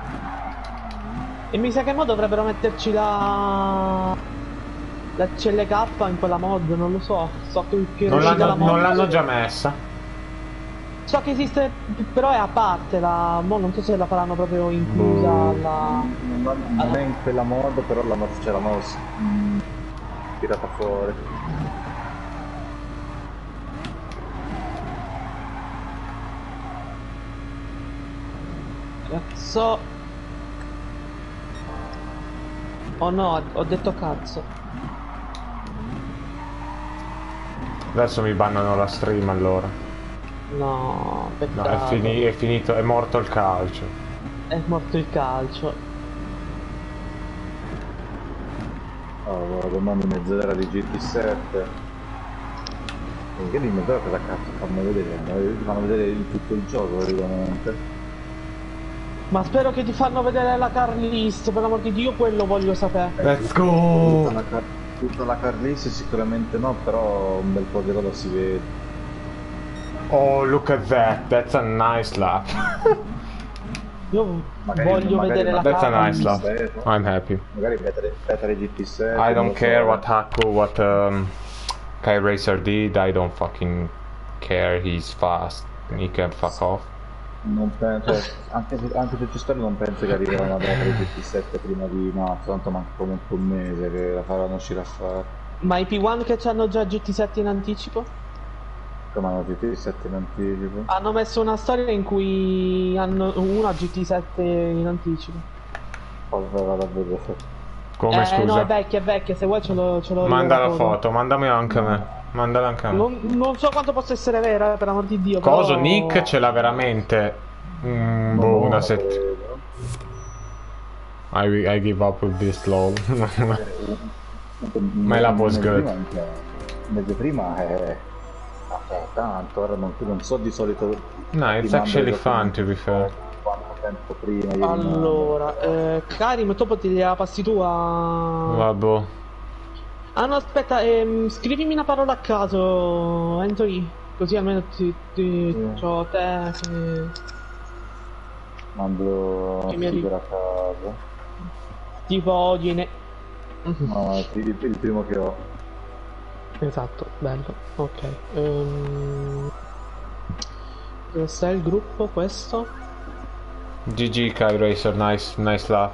E mi sa che mo dovrebbero metterci la... la C L K in quella mod, non lo so. So che, che è Non uscita la l'hanno, mod. non l'hanno già messa. So che esiste, però è a parte la... Mo non so se la faranno proprio inclusa Boh. alla... Non, non è in quella mod, però l'hanno cioè, l'hanno mm, tirata fuori. Cazzo. Oh no, ho detto cazzo. Adesso mi bannano la stream allora. No, No, peccato. è, fini- è finito, è morto il calcio. È morto il calcio. Oh, guarda, domani mezz'ora di G T sette. E che di mezz'ora cosa cazzo fanno vedere? Fanno vedere tutto il gioco praticamente. Ma spero che ti fanno vedere la car list, per l'amor di Dio, quello voglio sapere. Let's Tutta go! la, car- tutta la carlisse sicuramente no, però un bel po' di roba si vede. Oh, look at that. That's a nice lap. Io Magari- voglio magari- vedere la That's a car nice list. lap. I'm happy. Magari better, better G T sette. I non don't lo care so. what Haku, what um, Kai Racer did. I don't fucking care. He's fast. He can fuck off. Non penso, cioè, anche se, anche se ci sto non penso che arriverà una data di ventisette prima di marzo, tanto manca comunque un mese che la faranno uscire a fare. Ma i P uno che hanno già G T sette in anticipo? Come hanno detto i sette in anticipo? Hanno messo una storia in cui hanno una G T sette in anticipo. Vabbè, vado a vedere. Come eh, scusa? no, è vecchia, è vecchia, se vuoi ce l'ho ce l'ho io Manda la la foto, mandami anche a me. Mandala anche a me. Non, non so quanto possa essere vera, eh, per amor di Dio. Coso, però... Nick ce l'ha veramente. Mm, boh, una set. I, I give up with this lol. My lab was good. Un mese prima è... è tanto, ora non, non so di solito... No, it's actually fun to be fair. Quanto tempo prima... io Allora, eh, Karim, dopo ti la passi tu a... Vabbè. Ah no, aspetta, ehm, scrivimi una parola a caso, Anthony, così almeno ti, ti Sì. c'ho te che... Mando Che mi arri- a casa. tipo odio ne... No, è il, il primo che ho. Esatto, bello, ok. Ehm... Dove sta il gruppo, questo? G G Kai Racer, nice, nice laugh.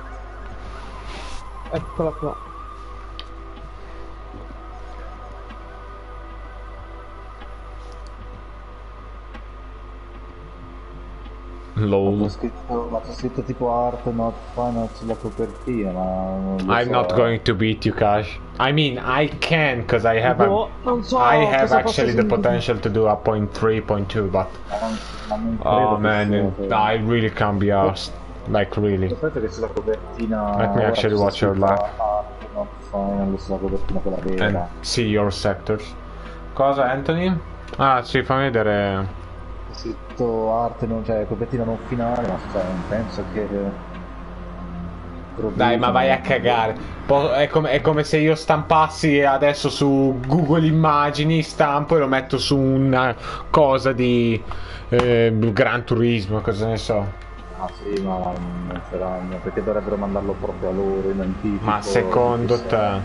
Eccola qua. Ma Lol. c'è scritto, ma c'è scritto tipo art not final sulla copertina, ma non lo I'm so. not going to beat you, Cash. I mean, I can, because I have Boh, a, non so I have cosa actually possa the significare. potential to do a point three, point two, but Ma non, ma non credo oh che man, sia- it- I really can't be asked. Like really. Aspetta che sulla copertina... Let me ora actually c'è watch your scritto lap. art not final sulla copertina quella vera. And see your sectors. Cosa, Anthony? Ah, sì, fammi vedere. C'è scritto arte, non, cioè copertina non finale, ma cioè, non penso che... Dai, ma vai a cagare. Po- è, come, è come se io stampassi adesso su Google Immagini, stampo e lo metto su una cosa di eh, Gran Turismo, cosa ne so. Ah sì, ma non saranno, perché dovrebbero mandarlo proprio a loro in anticipo. Ma secondo chissà. te?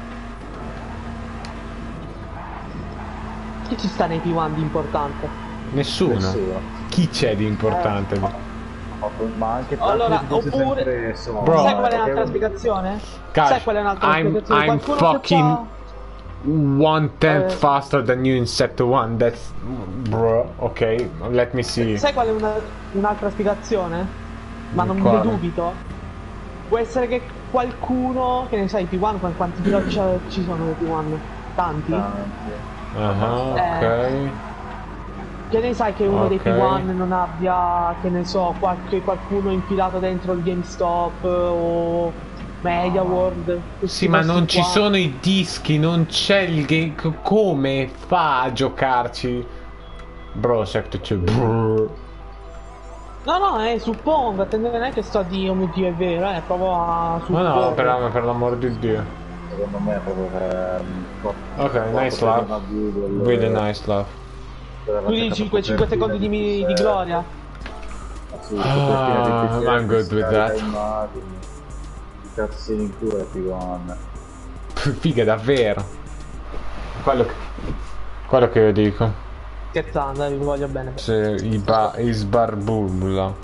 Chi ci sta nei P uno di importante? Nessuno. Nessuno. Chi c'è di importante? Ma anche Allora, tanti che oppure- sempre sono- Bro. Sai qual è perché- un'altra spiegazione? Guys, Sai qual è un'altra I'm, spiegazione? I'm Qualcuno che fucking fa- one tenth Eh. faster than you in sector one. That's bro. Ok, let me see. Sai qual è una- un'altra spiegazione? Ma non Quale? ne dubito. Può essere che qualcuno, che ne sai, P uno, qu- quanti piloti c'è- ci sono nei P uno? Tanti? Tanti. Ah, ok. Eh. Che ne sai che uno dei P Ok. uno non abbia, che ne so, qualche, qualcuno infilato dentro il GameStop o Media World? questi Sì, ma posti non ci qua. sono i dischi, non c'è il game. Come fa a giocarci? Bro, sector two. Brr. No, no, eh, suppongo, attendete, non è che sto a dire, oh mio Dio, è vero, eh, provo a Ma supporre. no, per, per l'amor di Dio. Secondo me è proprio per... Ok, nice love. Really nice love. Tu dici quei cinque secondi di, mi- di gloria? Ah, I'm good with that. I cazzini in culo è figo, man. Figa, davvero. Quello che, quello che io dico. Scherzando, eh, vi voglio bene. Se i ba i sbarbubula.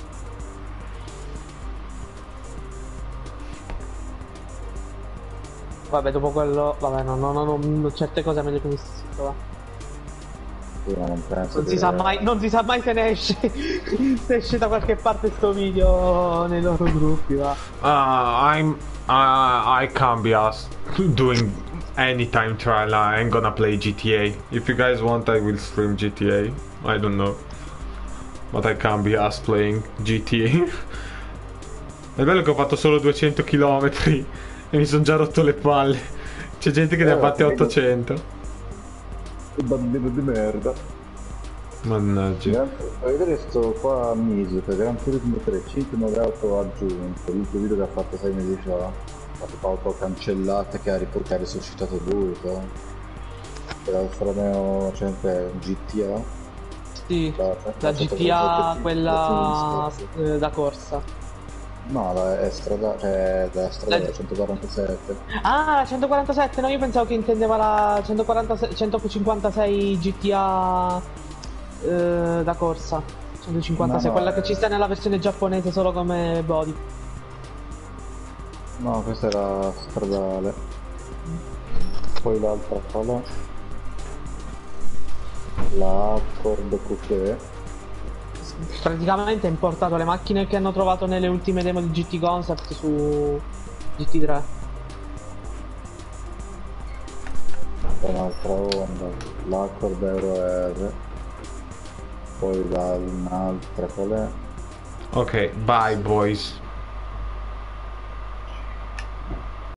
Vabbè, dopo quello, vabbè, no, no, no, no, no, certe cose è meglio che mi stia, va. Sì, ma non penso Non che- si sa mai, non si sa mai se ne esce, se esce da qualche parte sto video nei loro gruppi, va. Uh, I'm uh, I can't be asked doing any time trial. I'm gonna play G T A. If you guys want, I will stream G T A. I don't know, but I can't be asked playing G T A. È bello che ho fatto solo duecento chilometri e mi sono già rotto le palle. C'è gente che ne ha Eh, fatte vedo- ottocento. Che bambino di merda. Mannaggia. Gran- Fai vedere sto qua a Miso, che Gran Turismo tre, cinque nuove auto aggiunte, l'ultimo video che ha fatto sei mesi fa, ha fatto auto cancellate che ha riportato, ha risuscitato lui, so. Che l'Alfa Romeo sempre G T A. Sì, La- la G T A, la- quella eh, da corsa. No, la è strada, cioè da strada La- centoquarantasette. Ah, la centoquarantasette, no, io pensavo che intendeva la centoquarantasei, centocinquantasei G T A eh, da corsa. centocinquantasei, No, no, quella che eh. ci sta nella versione giapponese solo come body. No, questa è la stradale. Poi l'altra qual è? La Accord Coupé. Praticamente ha importato le macchine che hanno trovato nelle ultime demo di G T Concept su G T tre. Un'altra Honda, l'Accord Euro R. Poi la un'altra qual è? Ok, bye boys.